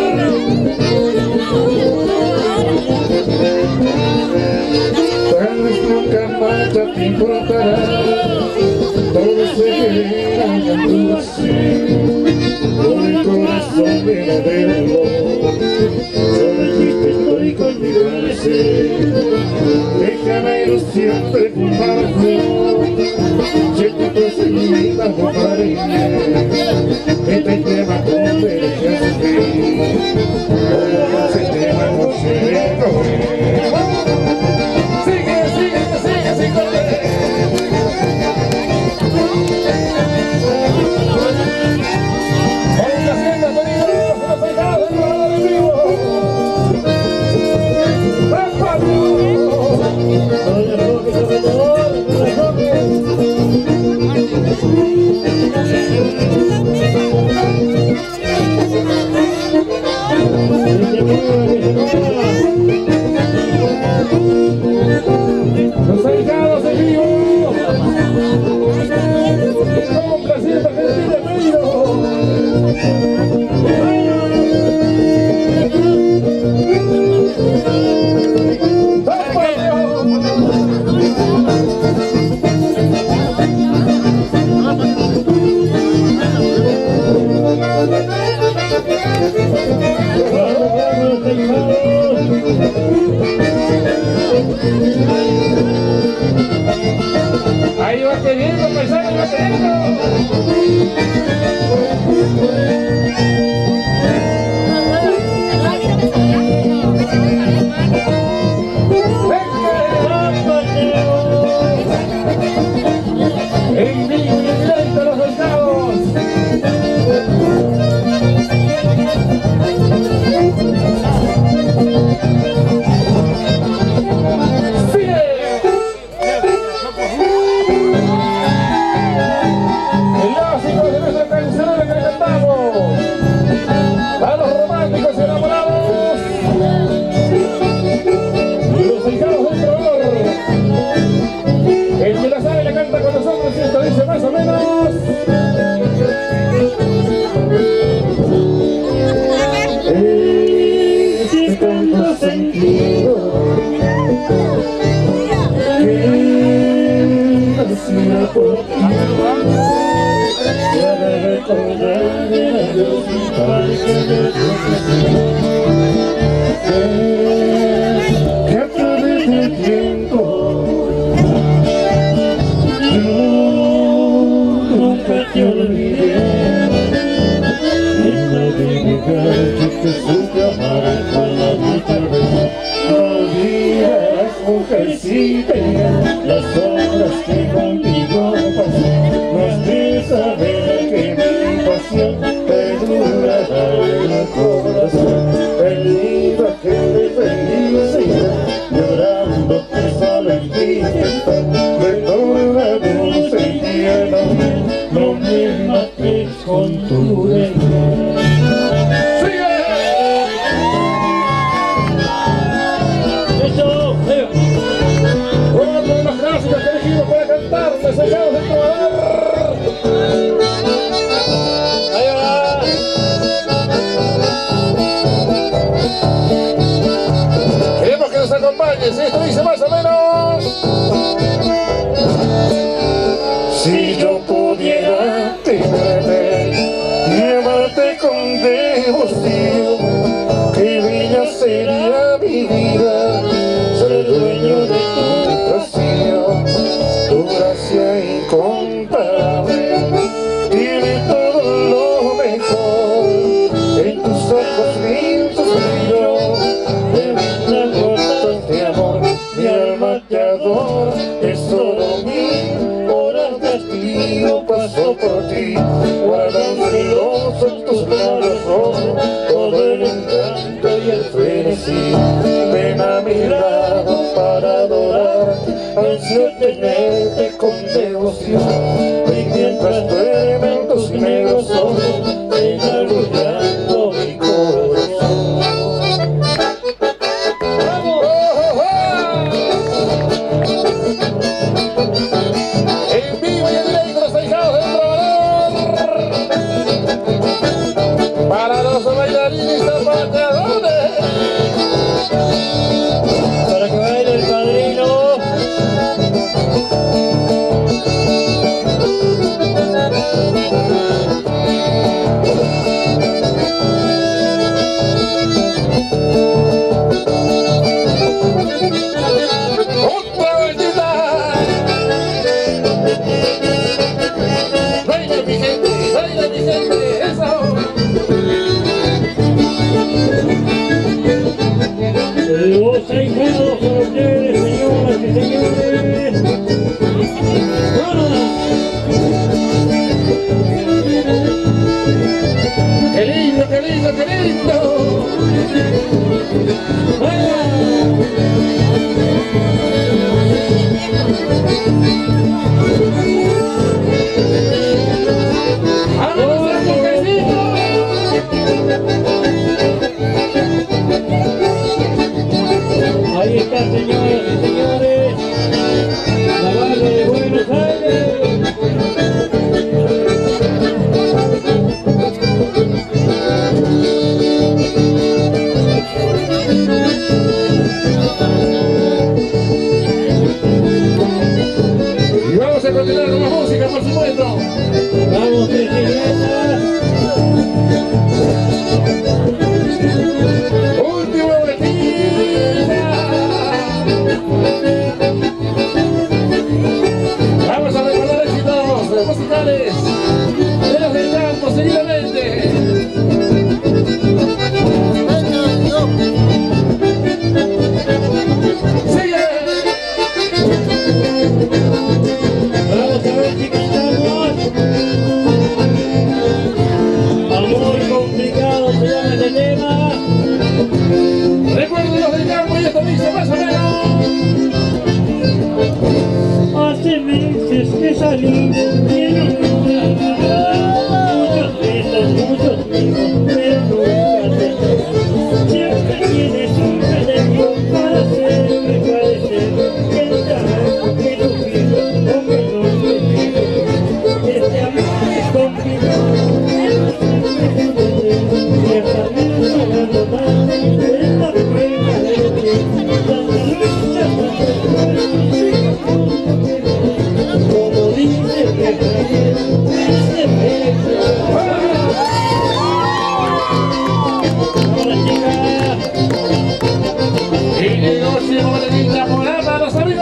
Tal vez nunca más ya te importará. Todo se queda en así, con el corazón lleno de dolor. Solo triste estoy conmigo al ser. Déjame ir siempre juntar a flor. Siempre tu seguida no pareceré. Este tema con derecha a sufrir. Como se tema no se recoge. Sigue, sigue, sigue, sin correr. Los ahijados en vivo, complaciendo gente de medio. Ahí va teniendo, paisano, va teniendo. En vivo y en directo los soldados. Más o menos. Este tanto sentido que nacía por ti, y ha de recordar el Dios que me que a través del tiempo te olvidé, y no de negar que te supe amar con la vida. No olvides, mujercita, las horas que contigo pasé, no has de saber. bien, no me mates con tu veneno. Eso, uno de los clásicos que elegimos para cantar, Desechados del Trovador. Ahí va. Queremos que nos acompañes, esto dice más o menos. Si yo pudiera tenerte y amarte con devoción, qué bella sería mi vida, ser el dueño de tu pasión. Tu gracia incomparable tiene todo lo mejor, en tus ojos vi tu brillo, de vida gotas de amor, mi alma te adora, es solo mi horas de hastío paso por ti, guardan celoso en tus labios rojos todo el encanto y el frenesí. Ven a mi lado para adorar, ansio tenerte con devoción, y mientras duermen tus negros ojos, ven alullando mi corazón. ¡Vamos! En vivo y en directo los Desechados del Trovador, para los bailarines zapateadores, para que baile el padrino. otra vueltita. Baila mi gente, eso. Los ahijados para ustedes, señoras y señores. ¡Vamos! ¡Qué lindo, qué lindo, qué lindo! ¡Vamos, mujercito! Ahí está, señoras y señores, la Valle de Buenos Aires. Y vamos a continuar con la música, por supuesto. Vamos, Cristina. Última vueltita. Vamos a recordar éxitos musicales de los del campo seguidamente. Sigue. Vamos a ver si cantamos. Amor complicado se llama este tema. Recuerden los del campo y esto dice más o menos. Hace meses que salí y no me muchos besos, muchos besos, pero nunca te amo. Siempre tienes un remedio para hacerme parecer que está que tu vida o menos que te este amor es complicado. Y hasta me pagando más es la prueba de que tanta lucha, tanta como dice que ahora chica, Y negocio morenita por para los amigos.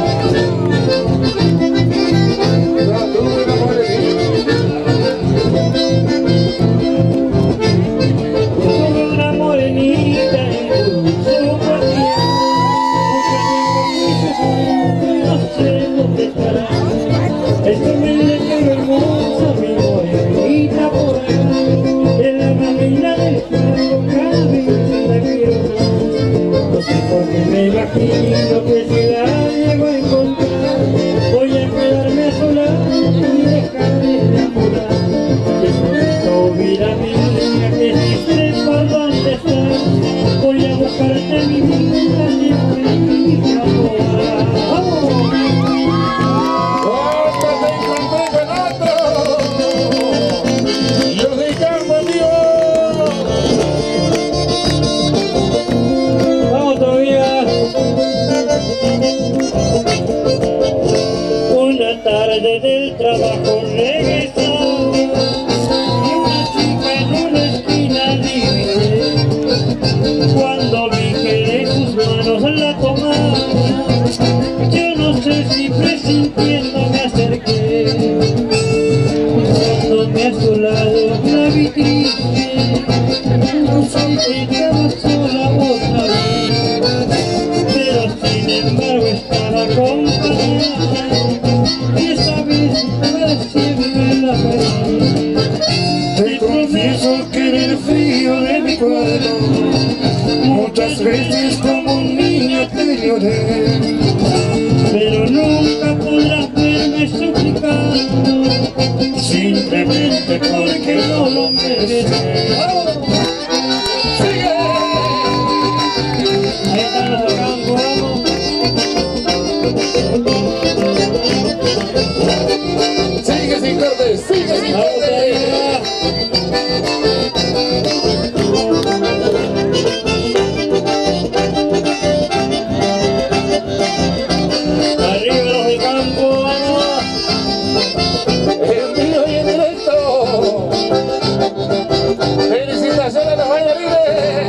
La tuve la morenita. como una morenita en su cuartilla, no sé dónde estará. Esto me le quedó hermosa, mi morenita. a su lado la vi triste, no sé que estaba sola otra vez, pero sin embargo estaba acompañada, y esa vez para siempre la perdí. Te confieso que en el frío de mi cuerpo muchas veces como un niño te lloré, Pero nunca podrás verme suplicando, simplemente porque no lo mereces. ¡Sigue! Ahí están los de campo, vamos. Sigue sin cortes, sigue sin Vamos cortes. arriba. Arriba los de campo, vamos. En vivo y en directo. Felicitaciones a los bailarines.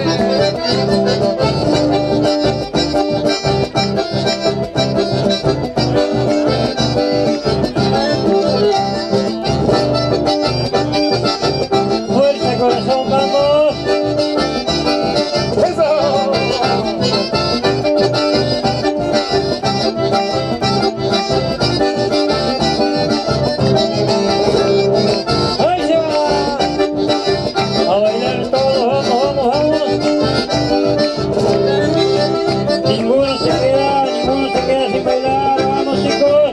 Fuerza, corazón, vamos. ¡Eso! Ahí se va. A bailar todos, vamos, vamos, vamos. Ninguno se queda sin bailar. Vamos, chicos.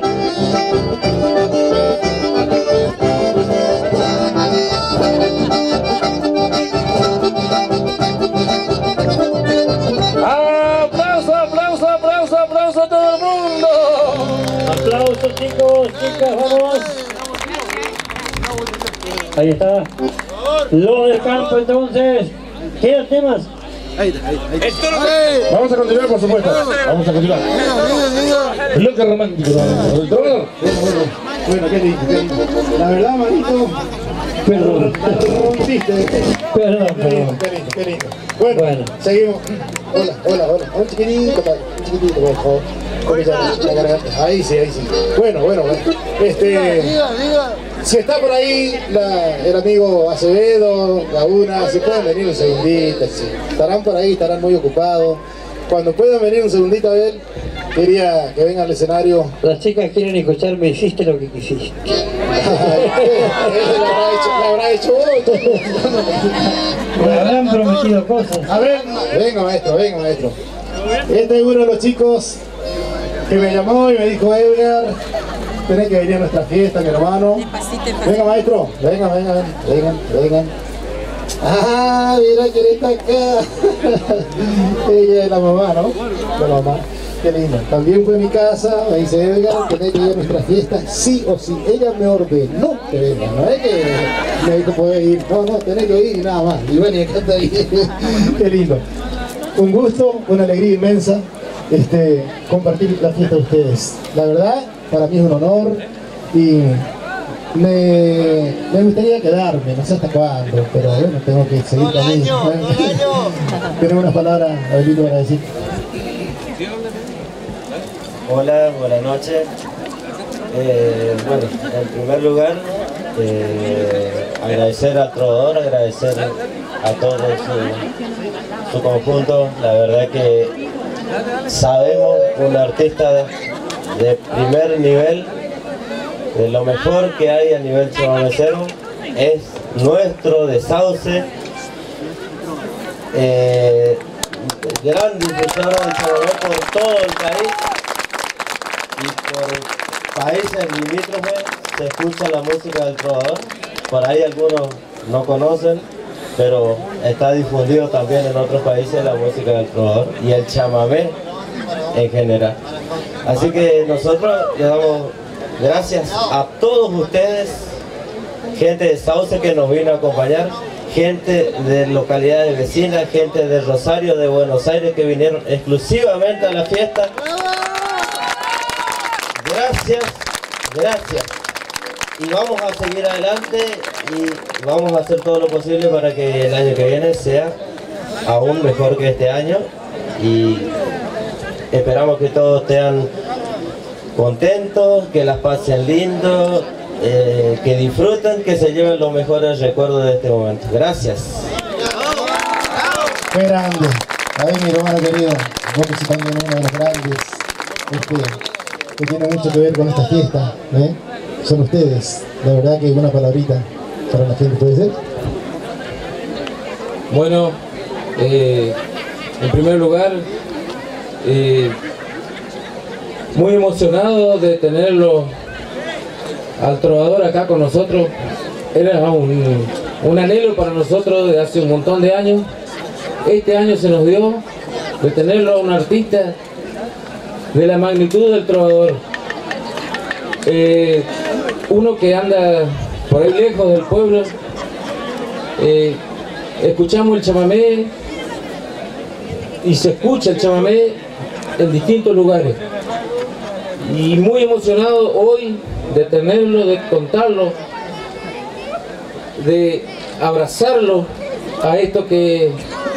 ¡Aplauso, aplauso, aplauso, aplauso a todo el mundo! Aplausos, chicos, chicas, vamos. Ahí está. Los del campo, entonces. ¿Quedan temas? Vamos a continuar, por supuesto. Vamos a continuar. Bloque romántico. ¿El trovador? Bueno, qué lindo, qué lindo. La verdad, manito, Perdón. la rompiste. Perdón, Qué lindo, perdón. qué lindo, qué lindo. Bueno, Bueno. seguimos. Hola, hola, hola. Un chiquitito, padre. Un chiquitito, por favor. Con la garganta. Ahí sí, ahí sí. Bueno. Si está por ahí el amigo Acevedo, Laguna, si pueden venir un segundito, sí. Estarán por ahí, estarán muy ocupados. Cuando puedan venir un segundito a ver, quería que vengan al escenario. Las chicas quieren escucharme, hiciste lo que quisiste. Ese lo habrá hecho vos. Me habrán prometido cosas. A ver, venga maestro. Este es uno de los chicos que me llamó y me dijo: Edgar, tenés que venir a nuestra fiesta, mi hermano. Venga maestro, vengan. Ah, mira quién está acá. Ella es la mamá, ¿no? La mamá. Qué lindo. También fue a mi casa, me dice: Edgar, tenés que ir a nuestra fiesta, sí o sí. Ella me ordenó que venga, no es que me dijo poder ir. No, tenés que ir y nada más. Y bueno, y acá está ahí. Qué lindo. Un gusto, una alegría inmensa compartir la fiesta de ustedes. La verdad, para mí es un honor y me gustaría quedarme, no sé hasta cuándo, pero bueno, tengo que seguir también. Tenemos unas palabras, Abelito, para decir. Hola, buenas noches. Bueno, en primer lugar, agradecer al trovador, agradecer a todo su conjunto. La verdad que sabemos un artista de primer nivel, de lo mejor que hay a nivel chamamecero, es nuestro de Sauce. Gran difusor del chamamé por todo el país y por países limítrofes se escucha la música del trovador. Por ahí algunos no conocen, pero está difundido también en otros países la música del trovador y el chamamé en general. Así que nosotros le damos gracias a todos ustedes, gente de Sauce que nos vino a acompañar, gente de localidades vecinas, gente de Rosario, de Buenos Aires que vinieron exclusivamente a la fiesta. Gracias. Y vamos a seguir adelante y vamos a hacer todo lo posible para que el año que viene sea aún mejor que este año y esperamos que todos estén contentos, que las pasen lindo que disfruten, que se lleven los mejores recuerdos de este momento. Gracias. Qué grande. A ver, mi hermano querido, vos que sos también uno de los grandes, que tiene mucho que ver con esta fiesta, ¿eh? Son ustedes. La verdad que una palabrita para la gente, ¿puede ser? Bueno, en primer lugar, muy emocionado de tenerlo al trovador acá con nosotros. Era un anhelo para nosotros de hace un montón de años. Este año se nos dio de tenerlo a un artista de la magnitud del trovador. Uno que anda por ahí lejos del pueblo, escuchamos el chamamé y se escucha el chamamé en distintos lugares. Y muy emocionado hoy de tenerlo, de contarlo, de abrazarlo a esto que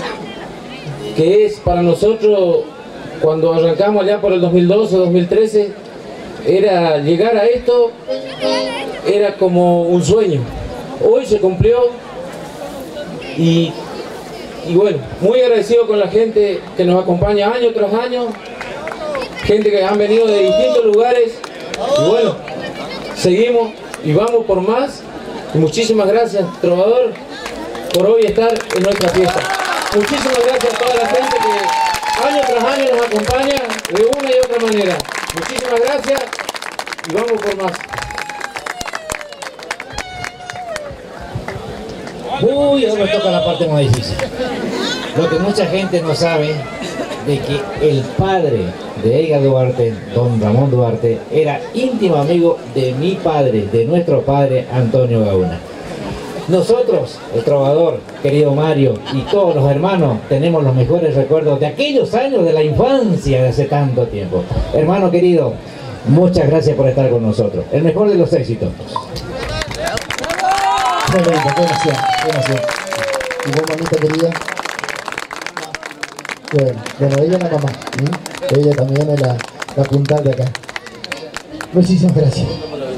es para nosotros, cuando arrancamos allá por el 2012, 2013, era llegar a esto, era como un sueño. Hoy se cumplió y bueno, muy agradecido con la gente que nos acompaña año tras año, gente que han venido de distintos lugares y bueno, seguimos y vamos por más. Y muchísimas gracias, trovador, por hoy estar en nuestra fiesta. Muchísimas gracias a toda la gente que año tras año nos acompaña de una y otra manera. Muchísimas gracias y vamos por más. Uy, ahora me toca la parte más difícil. Lo que mucha gente no sabe, de que el padre de Edgar Duarte, don Ramón Duarte, era íntimo amigo de mi padre, de nuestro padre Antonio Gauna. Nosotros, el trovador, querido Mario, y todos los hermanos, tenemos los mejores recuerdos de aquellos años de la infancia de hace tanto tiempo. Hermano querido, muchas gracias por estar con nosotros. El mejor de los éxitos. Tremendo, qué emoción, qué emoción. Y vos, mamita querida. Bueno, ella es la mamá, ¿sí? Ella también es la puntal de acá. Muchísimas gracias.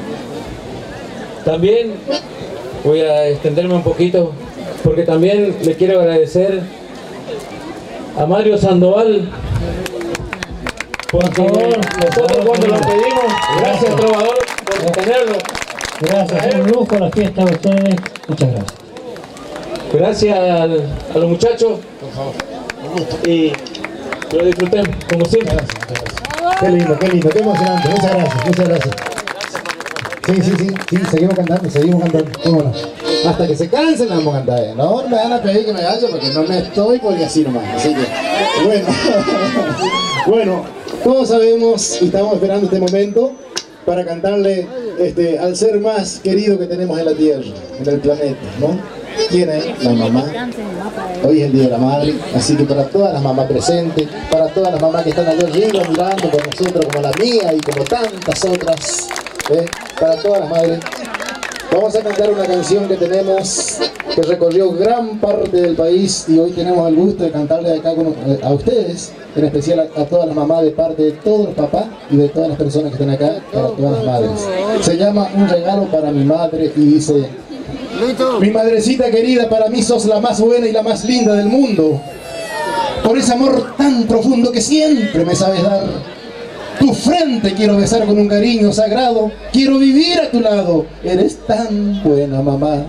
También voy a extenderme un poquito, porque también le quiero agradecer a Mario Sandoval, porque nosotros cuando lo pedimos, gracias trovador por tenerlo. Gracias, es un lujo la fiesta de ustedes. Muchas gracias. Gracias a los muchachos y lo disfruté como siempre. Qué lindo, qué emocionante. Muchas gracias, muchas gracias. Sí, seguimos cantando, cómo no. Hasta que se cansen vamos a cantar. No me van a pedir que me vaya porque no me estoy porque así nomás. Así que, bueno. Bueno, todos sabemos y estamos esperando este momento para cantarle al ser más querido que tenemos en la tierra, en el planeta, ¿no? ¿Quién es? La mamá. Hoy es el Día de la Madre, así que para todas las mamás presentes, para todas las mamás que están allá arriba mirando por nosotros, como la mía y como tantas otras, para todas las madres, vamos a cantar una canción que tenemos, que recorrió gran parte del país y hoy tenemos el gusto de cantarle acá a ustedes, en especial a todas las mamás de parte de todos los papás y de todas las personas que están acá, para todas las madres. Se llama Un regalo para mi madre y dice: mi madrecita querida, para mí sos la más buena y la más linda del mundo. Por ese amor tan profundo que siempre me sabes dar. Tu frente quiero besar con un cariño sagrado. Quiero vivir a tu lado. Eres tan buena, mamá.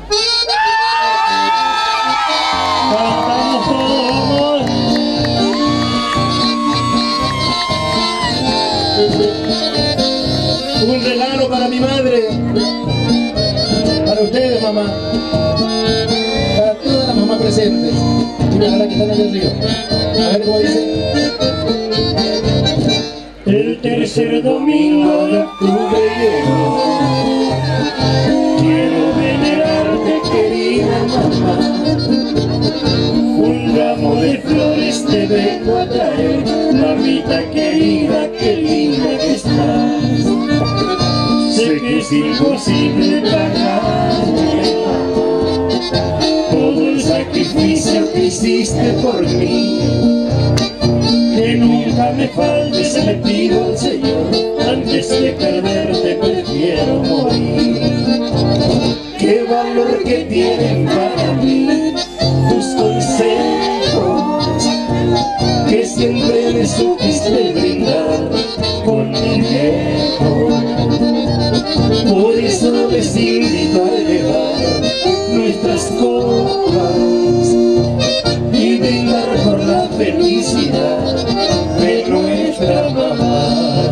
Cantamos todo, amor. Un regalo para mi madre. Para ustedes, mamá. Para todas las mamás presentes. Y para las que están allá arriba. A ver cómo dice. El tercer domingo de octubre llegó. Quiero venerarte, querida mamá. Un ramo de flores te vengo a traer. Mamita querida, qué linda que estás. Sé que es imposible pagarte todo el sacrificio que hiciste por mí. Que nunca me faltes, le pido al Señor, antes de perderte prefiero morir. valor que tienen para mí tus consejos que siempre me supiste brindar con mi viejo. Por eso les invito a elevar nuestras copas y brindar por la felicidad de nuestra mamá.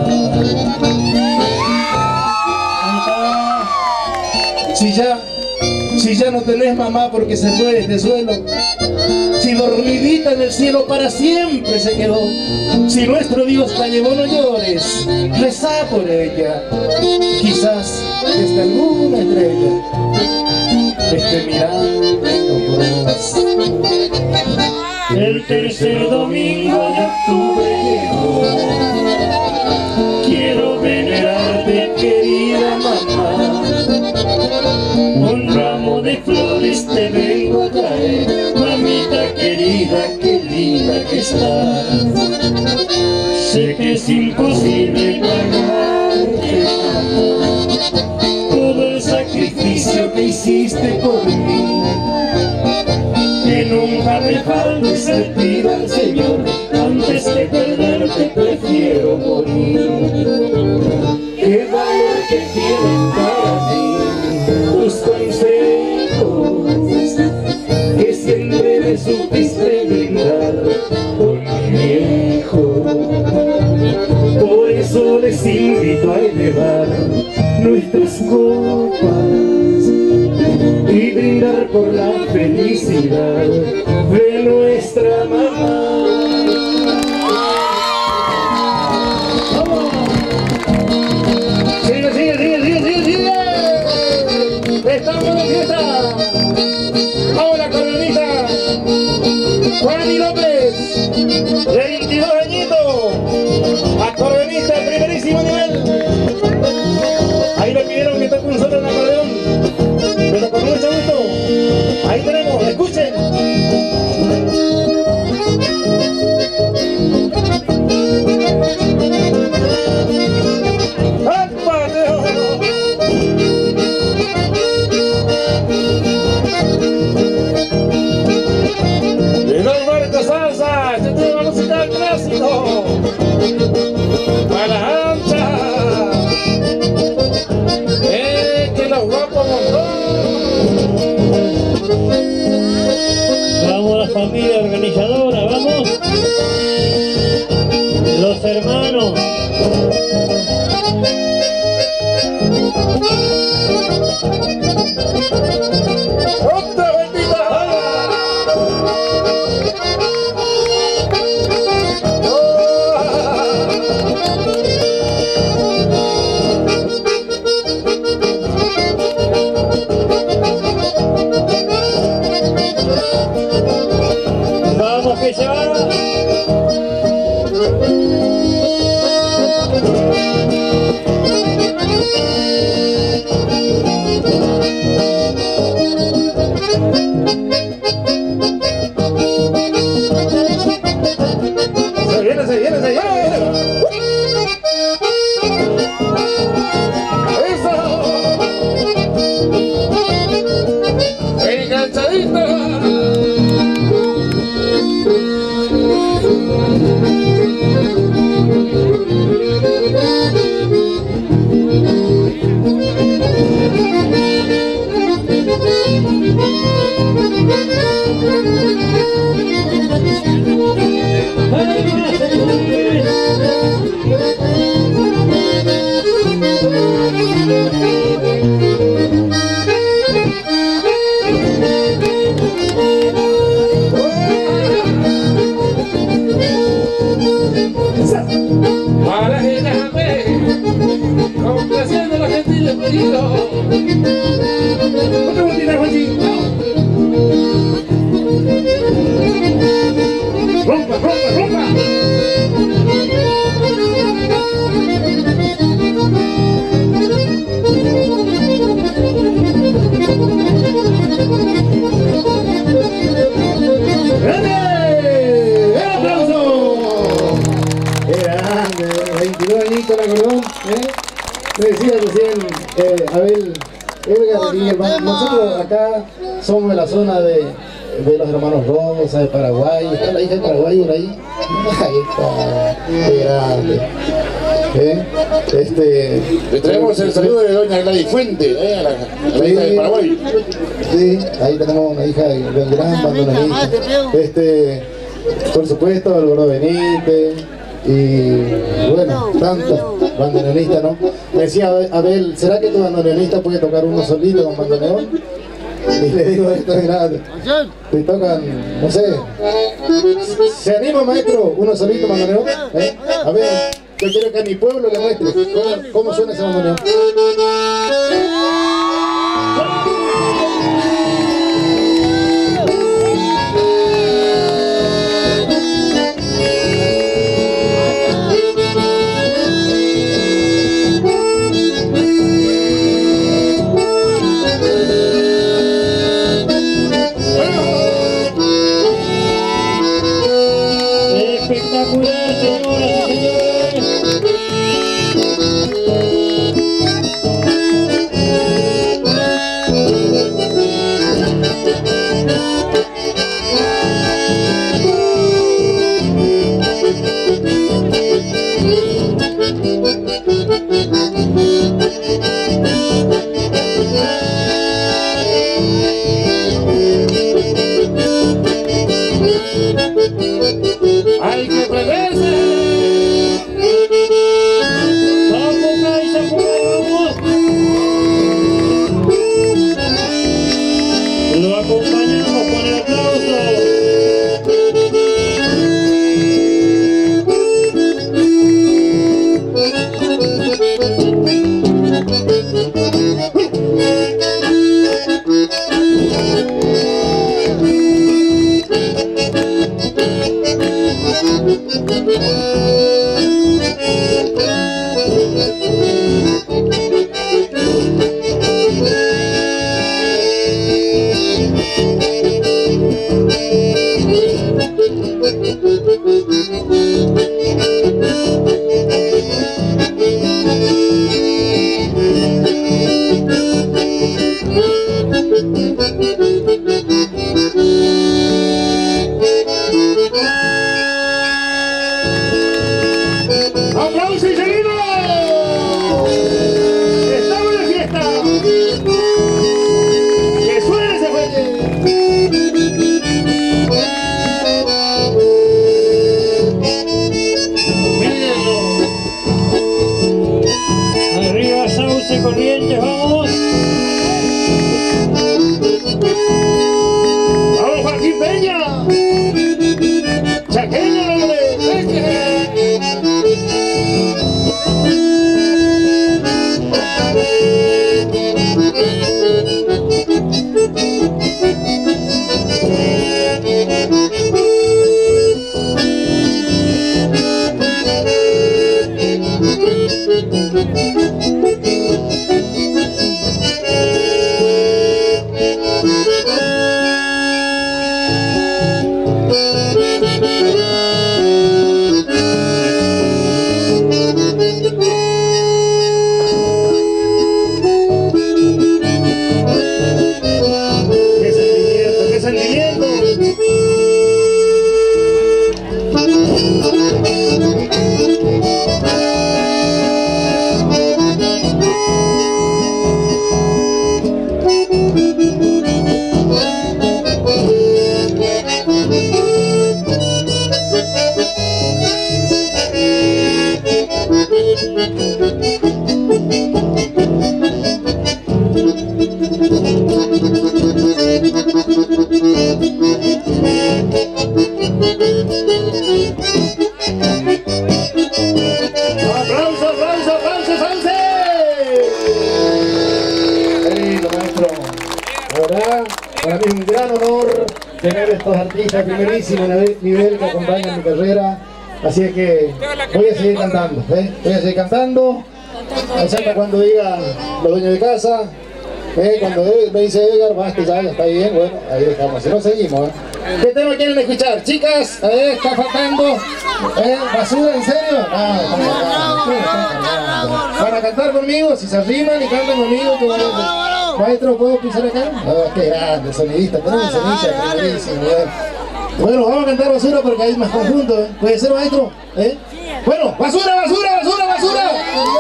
Si ya no tenés mamá porque se fue de este suelo, si dormidita en el cielo para siempre se quedó, si nuestro Dios la llevó, no llores, rezá por ella. Quizás desde alguna estrella esté mirando por vos. El tercer domingo de octubre llegó. Quiero venerarte, querida mamá. Un ramo de flores te vengo a traer, mamita querida, qué linda que estás. Sé que es imposible pagarte todo el sacrificio que hiciste por mí. Que nunca me faltes, te pido al Señor, antes de perderte prefiero morir. Qué valor que tienen para mí tus consejos que siempre me supiste brindar con mi viejo. Por eso les invito a elevar nuestras copas y brindar por la felicidad de nuestra mamá. ¡Vamos! ¡Sigue, sigue, sigue, sigue, sigue, sigue! ¡Estamos de fiesta! ¡Vamos la coronita! Juan López, 22 añitos, acordeonista de primerísimo nivel. Ahí le pidieron que toque un solo en acordeón, pero con mucho gusto. Ahí tenemos, escuchen. ¡Apa, de Don Marco Salsa, este tema musical clásico. A la ancha. Que los guapos montón. Vamos la familia organizadora, vamos. Los hermanos. ¡Otra vueltita! Vamos que se va. Se viene, se viene, se viene. ¡Eso! ¡Enganchadito! Para girarme, complaciendo a la gente de pedido. Otra vueltita, Juanchito. y nosotros acá somos de la zona de los hermanos Rosa, de Paraguay. Está la hija de Paraguay por ahí. Ahí está, qué grande. Le traemos el saludo de doña Gladys Fuente, a la hija de Paraguay. Sí, ahí tenemos una hija del gran bandoneonista. Por supuesto, el Gordo Benítez. Y bueno, tantos bandoneonistas, ¿no? Me decía Abel, ¿será que tu bandoneonista puede tocar uno solito con bandoneón? Y le digo, esto es grande. Te tocan, no sé. ¿Se anima, maestro, uno solito bandoneón? A ver, yo quiero que a mi pueblo le muestre cómo suena ese bandoneón. Espectacular, señoras y ¡Hay que preverse! ¡Vamos, Caixa, vamos! Lo acompañamos con el aplauso. ¡Aplausos y seguimos! ¡Estamos de fiesta! ¡Que suene ese Arriba, Sauce, Corrientes, vamos. ¡Vamos, Joaquín Peña! ¡Chaqueño, hombre! ¡Qué sentimiento! ¡Aplausos, aplausos, aplausos, Sauce! Qué lindo, maestro. La verdad, para mí es un gran honor tener estos artistas de primerísimo nivel que acompañan mi carrera. Así es que voy a seguir cantando, voy a seguir cantando. Hasta cuando diga los dueños de casa, cuando me dice Edgar, basta ya está bien, bueno, ahí dejamos, si no seguimos. ¿Qué tema quieren escuchar? Chicas, está faltando. ¿Basura, en serio? ¿Van a cantar conmigo? Si se arriman y cantan conmigo, Maestro, ¿puedo pisar acá? Oh, qué grande, sonidista, tenemos sonidista, primerísimo. Bueno, vamos a cantar basura porque hay más conjunto, ¿eh? ¿Puede ser, maestro? ¿Eh? Bueno, basura, basura, basura, basura.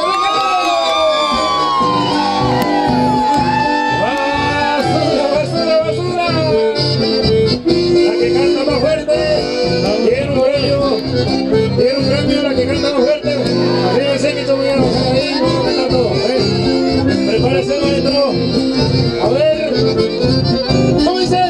Tiene un premio la que canta más fuerte. Arriba el séquito, muy bien, ahí vamos a cantar todo. Prepárese, maestro. A ver. ¿Cómo dice?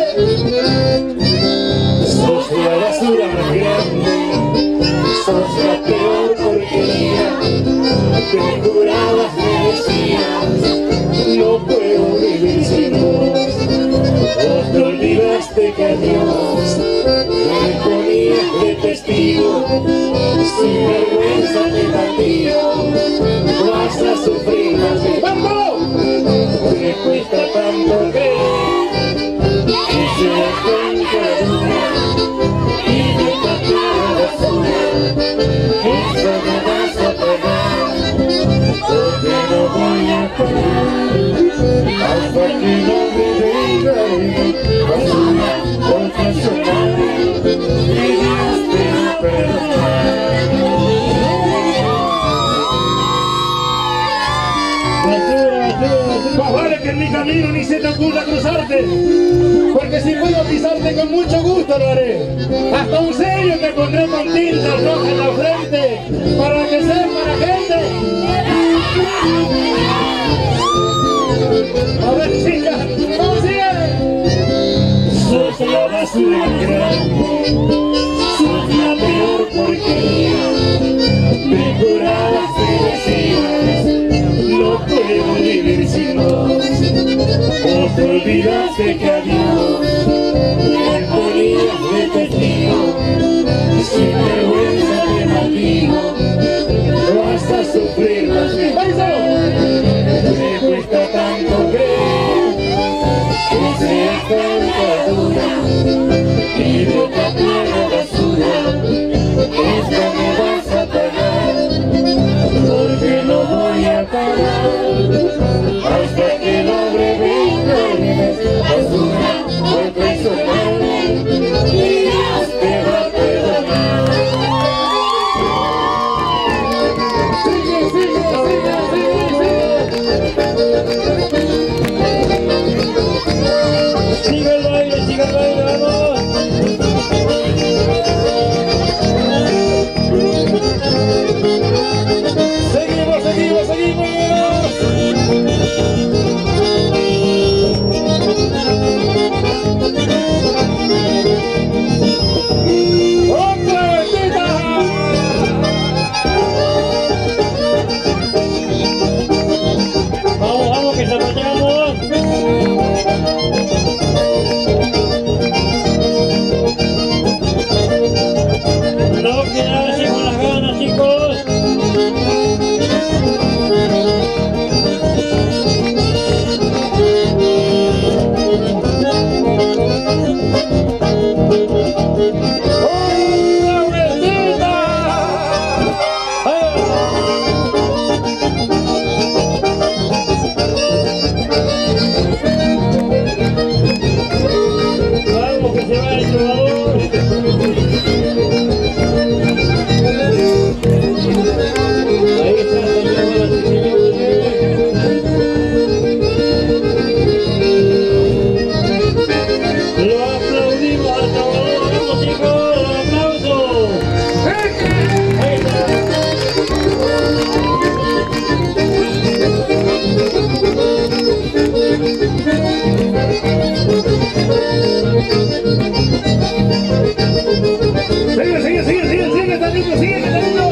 Sos la basura más grande, sos la peor porquería. Te jurabas, me decías, no puedo vivir sin vos. Vos te olvidaste que a Dios me ponías de testigo. Sin vergüenza te maldigo, vas a sufrir más de ¡vamos! Te cuesta tanto creer que seas tan caradura y de tanta basura. Eso me vas a pagar, porque no voy a parar hasta que no me venga basura por traicionar y Dios te perdona. Más vale que en mi camino ni se te ocurra cruzarte, porque si puedo pisarte con mucho gusto lo haré. Hasta un sello te pondré con tinta roja en la frente, para que sepa la gente. A ver, chicas, ¿cómo sigue? Sos la basura grande, sos la peor porquería. Me jurabas y decías, no puedo vivir sin vos. Vos te olvidaste que a Dios me ponías de testigo. Sin vergüenza te maldigo, vas a sufrir más de me cuesta tanto creer que seas tan caradura y de otra basura. Esto me vas a pagar, porque no voy a parar hasta que logre venir basura por traicionar y Dios te va a perdonar. Sigue, sigue, sigue el baile, vamos. Seguimos, seguimos, seguimos. ¡Otra vueltita! Vamos, vamos, que zapatamos. No quedarse con las ganas, chicos. Vamos, que se va el trovador. Ahí está, señoras y señores. Lo aplaudimos al trovador, vamos chicos, aplausos. Ahí está. Sigue, sigue, sigue, sigue, sigue, está lindo, sigue, está lindo.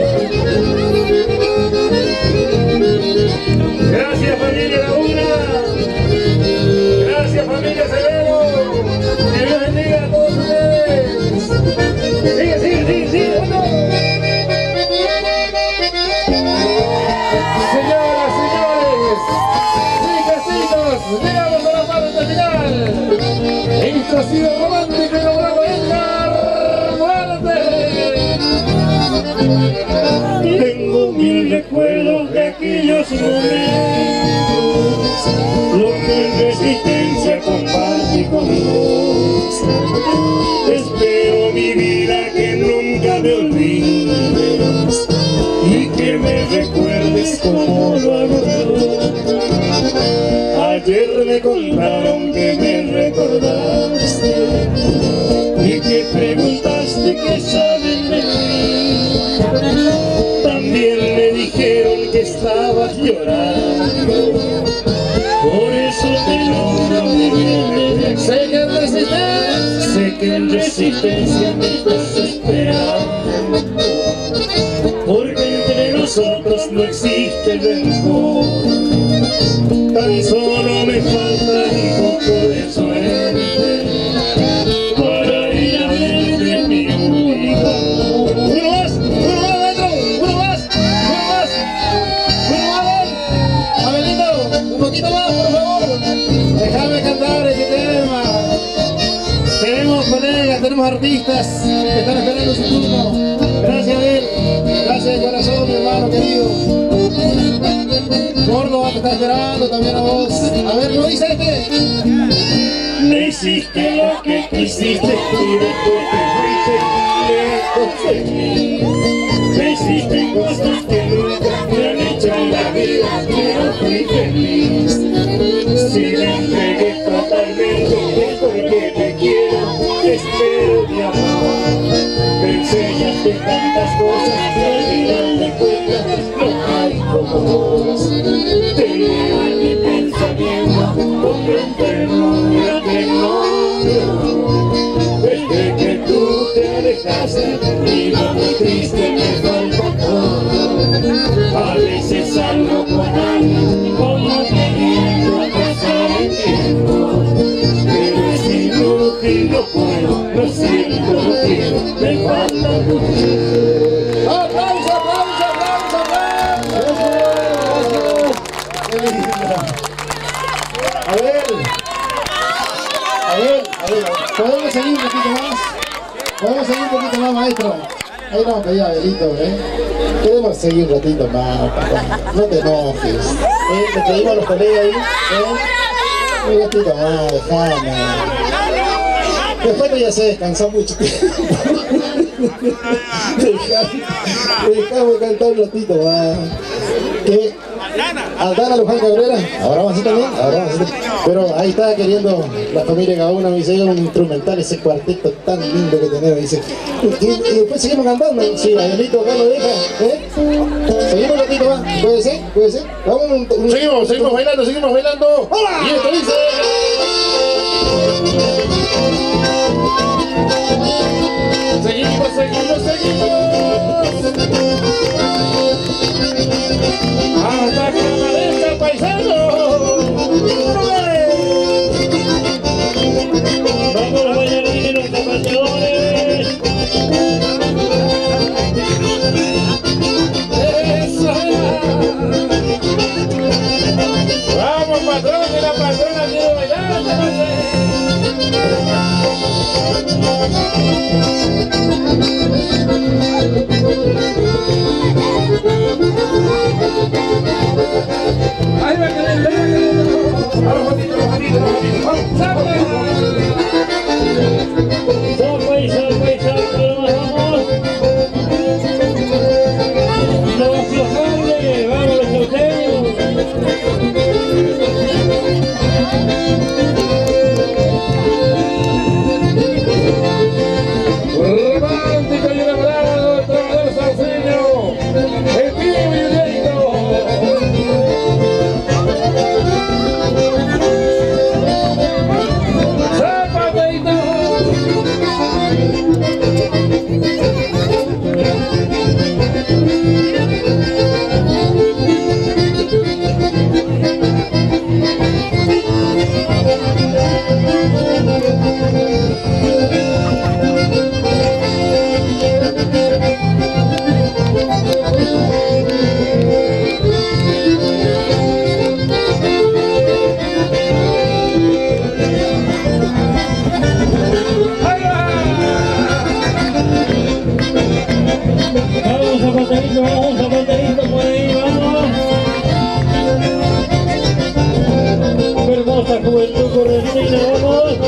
Gracias familia Laguna. Gracias familia Severo. Que Dios bendiga a todos ustedes. Sigue, sigue, sigue, sigue. Señoras, señores, chicasitos, llegamos a la parte final. Esto ha sido romántico y logrado Edgar Duarte. Tengo mil recuerdos de aquellos momentos, lo que existencia comparte con vos. Espero mi vida que nunca me olvides y que me recuerdes como lo hago yo. Ayer me contaron que me recordaste y que preguntaste qué saben de mí. También me dijeron que estabas llorando, por eso te nombro mi bien. Sé que en resistencia me estás esperando, porque entre nosotros no existe rencor. Tan solo me falta un poco de suerte para ir a verte mi único amor. Uno más, Pedro, uno más. Abelito, un poquito más, por favor. Déjame cantar este tema. Tenemos colegas, tenemos artistas que están esperando su turno. Gracias, Abel. Gracias de corazón, mi hermano querido. Córdoba te está esperando, también a vos. A ver, ¿lo dice este? Me hiciste lo que quisiste y después te fuiste lejos de mí. Me hiciste cosas que nunca me han hecho en la vida, pero fui feliz. Si me entregué totalmente es porque te quiero, te espero mi amor. Me enseñaste tantas cosas que al final de cuentas no hay como vos. Te llevo en mi pensamiento como un ternura que no. Desde que tú te alejaste, vivo muy triste, me falta todo. A veces salgo con alguien como queriendo pasar el tiempo, pero es inútil, no puedo, no siento, no quiero, me falta mucho. ¡Aplauso, aplauso, aplauso, aplauso! ¡Qué lindo! A ver, ¿podemos seguir un poquito más? ¿Podemos seguir un poquito más, maestro? Ahí vamos a pedir a Abelito, ¿eh? Queremos seguir un ratito más, papá. No te enojes. Le pedimos a los colegas ahí, ¿eh? Un ratito más, dejame. Después ya se descansó mucho tiempo. Dejamos cantar un ratito más. ¿Qué? Aldana Luján Cabrera, ahora vamos a hacer también, pero ahí está queriendo la familia Gauna, me dice, un instrumental, ese cuarteto tan lindo que tenemos, dice, y después seguimos cantando, sí, Abelito acá lo deja, ¿eh? Seguimos un ratito más, puede ser, vamos, seguimos bailando, ¡hola! Y esto dice... Seguimos. Hasta que amanezca, paisano. Vamos, bailarines, compañeros. Eso era. Vamos, patrón, que la patrona quiere bailar.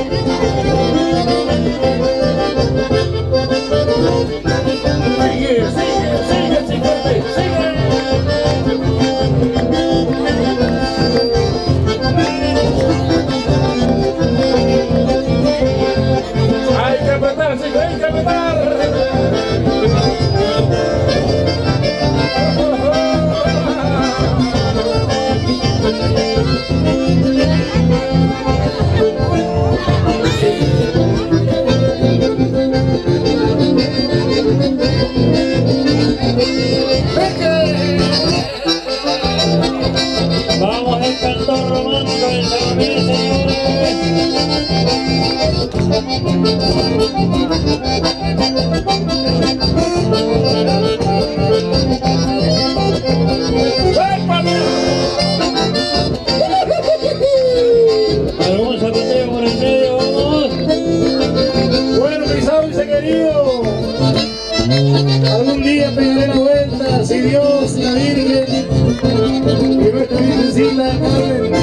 Vamos el cantor romántico del Salomé, algún zapateo por el medio, vamos. Bueno, mi sauce querido, algún día pegaré la vuelta, si Dios, la Virgen y nuestra Virgencita Carmen.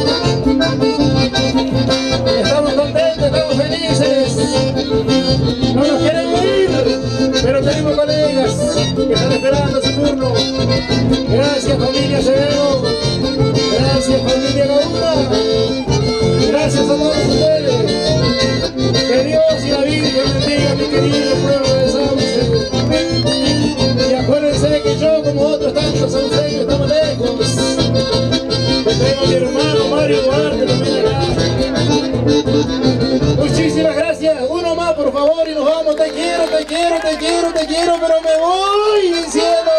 Estamos contentos, estamos felices, no nos queremos ir, pero tenemos colegas que están esperando su turno. Gracias familia Acevedo, gracias familia Gauna, gracias a todos ustedes. Que Dios y la Virgen bendiga a mi querido pueblo de Sauce. Y acuérdense que yo, como otros tantos sauceños, estamos lejos. Te tengo a mi hermano Mario Duarte también acá. Muchísimas gracias. Uno más, por favor, y nos vamos. Te quiero, te quiero, te quiero, te quiero, pero me voy, mi cielo.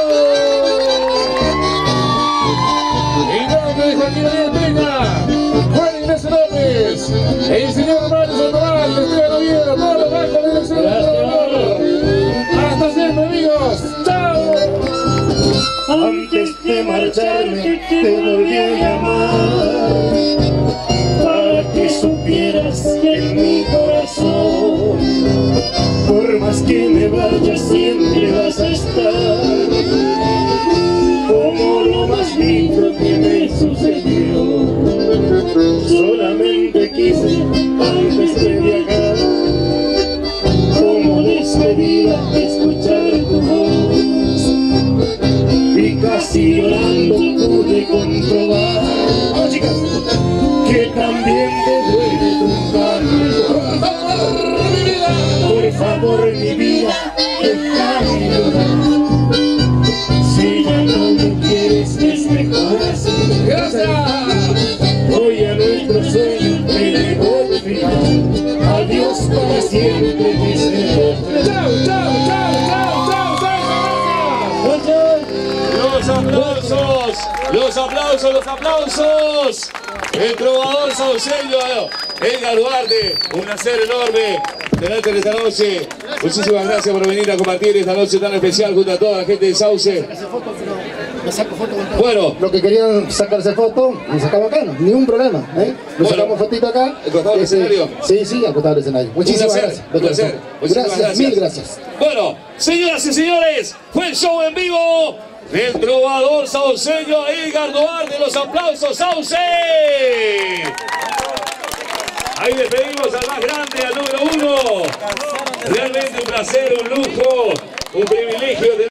Y no me dijo aquí Daniel Peña, Juan Ignacio López, el señor Mario Sandoval, el estrella Noviera, todos los bancos de dirección del trabajador. Hasta siempre, amigos. ¡Chao! Antes de marcharme te volví a llamar para que supieras que en mi corazón, por más que me vayas, siempre vas a estar. Como lo más lindo que me sucedió, solamente quise antes de viajar, como despedida, escuchar tu voz. Y casi llorando pude comprobar, ¡vamos chicas!, que también te duele tu canto. Por favor, mi vida, déjame llorar. Si ya no me quieres, es mejor así. ¡Gracias! Hoy a nuestro sueño me llegó el final. Adiós para siempre, dice. ¡Chao, chao, chao, chao, chao, chao! Los aplausos, los aplausos, los aplausos. El trovador sauceño Edgar Duarte, un placer enorme tenerte esta noche. Muchísimas gracias por venir a compartir esta noche tan especial junto a toda la gente de Sauce. Bueno, Lo que querían sacarse foto, nos sacamos acá, no, ningún problema, ¿eh? Nos sacamos fotito acá. ¿al costado del escenario? Sí, sí, al costado del escenario. Muchísimas gracias. Un placer. Gracias, mil gracias. Bueno, señoras y señores, fue el show en vivo del trovador sauceño Edgar Duarte. Los aplausos, Sauce. Ahí despedimos al más grande, al número 1. Realmente un placer, un lujo, un privilegio.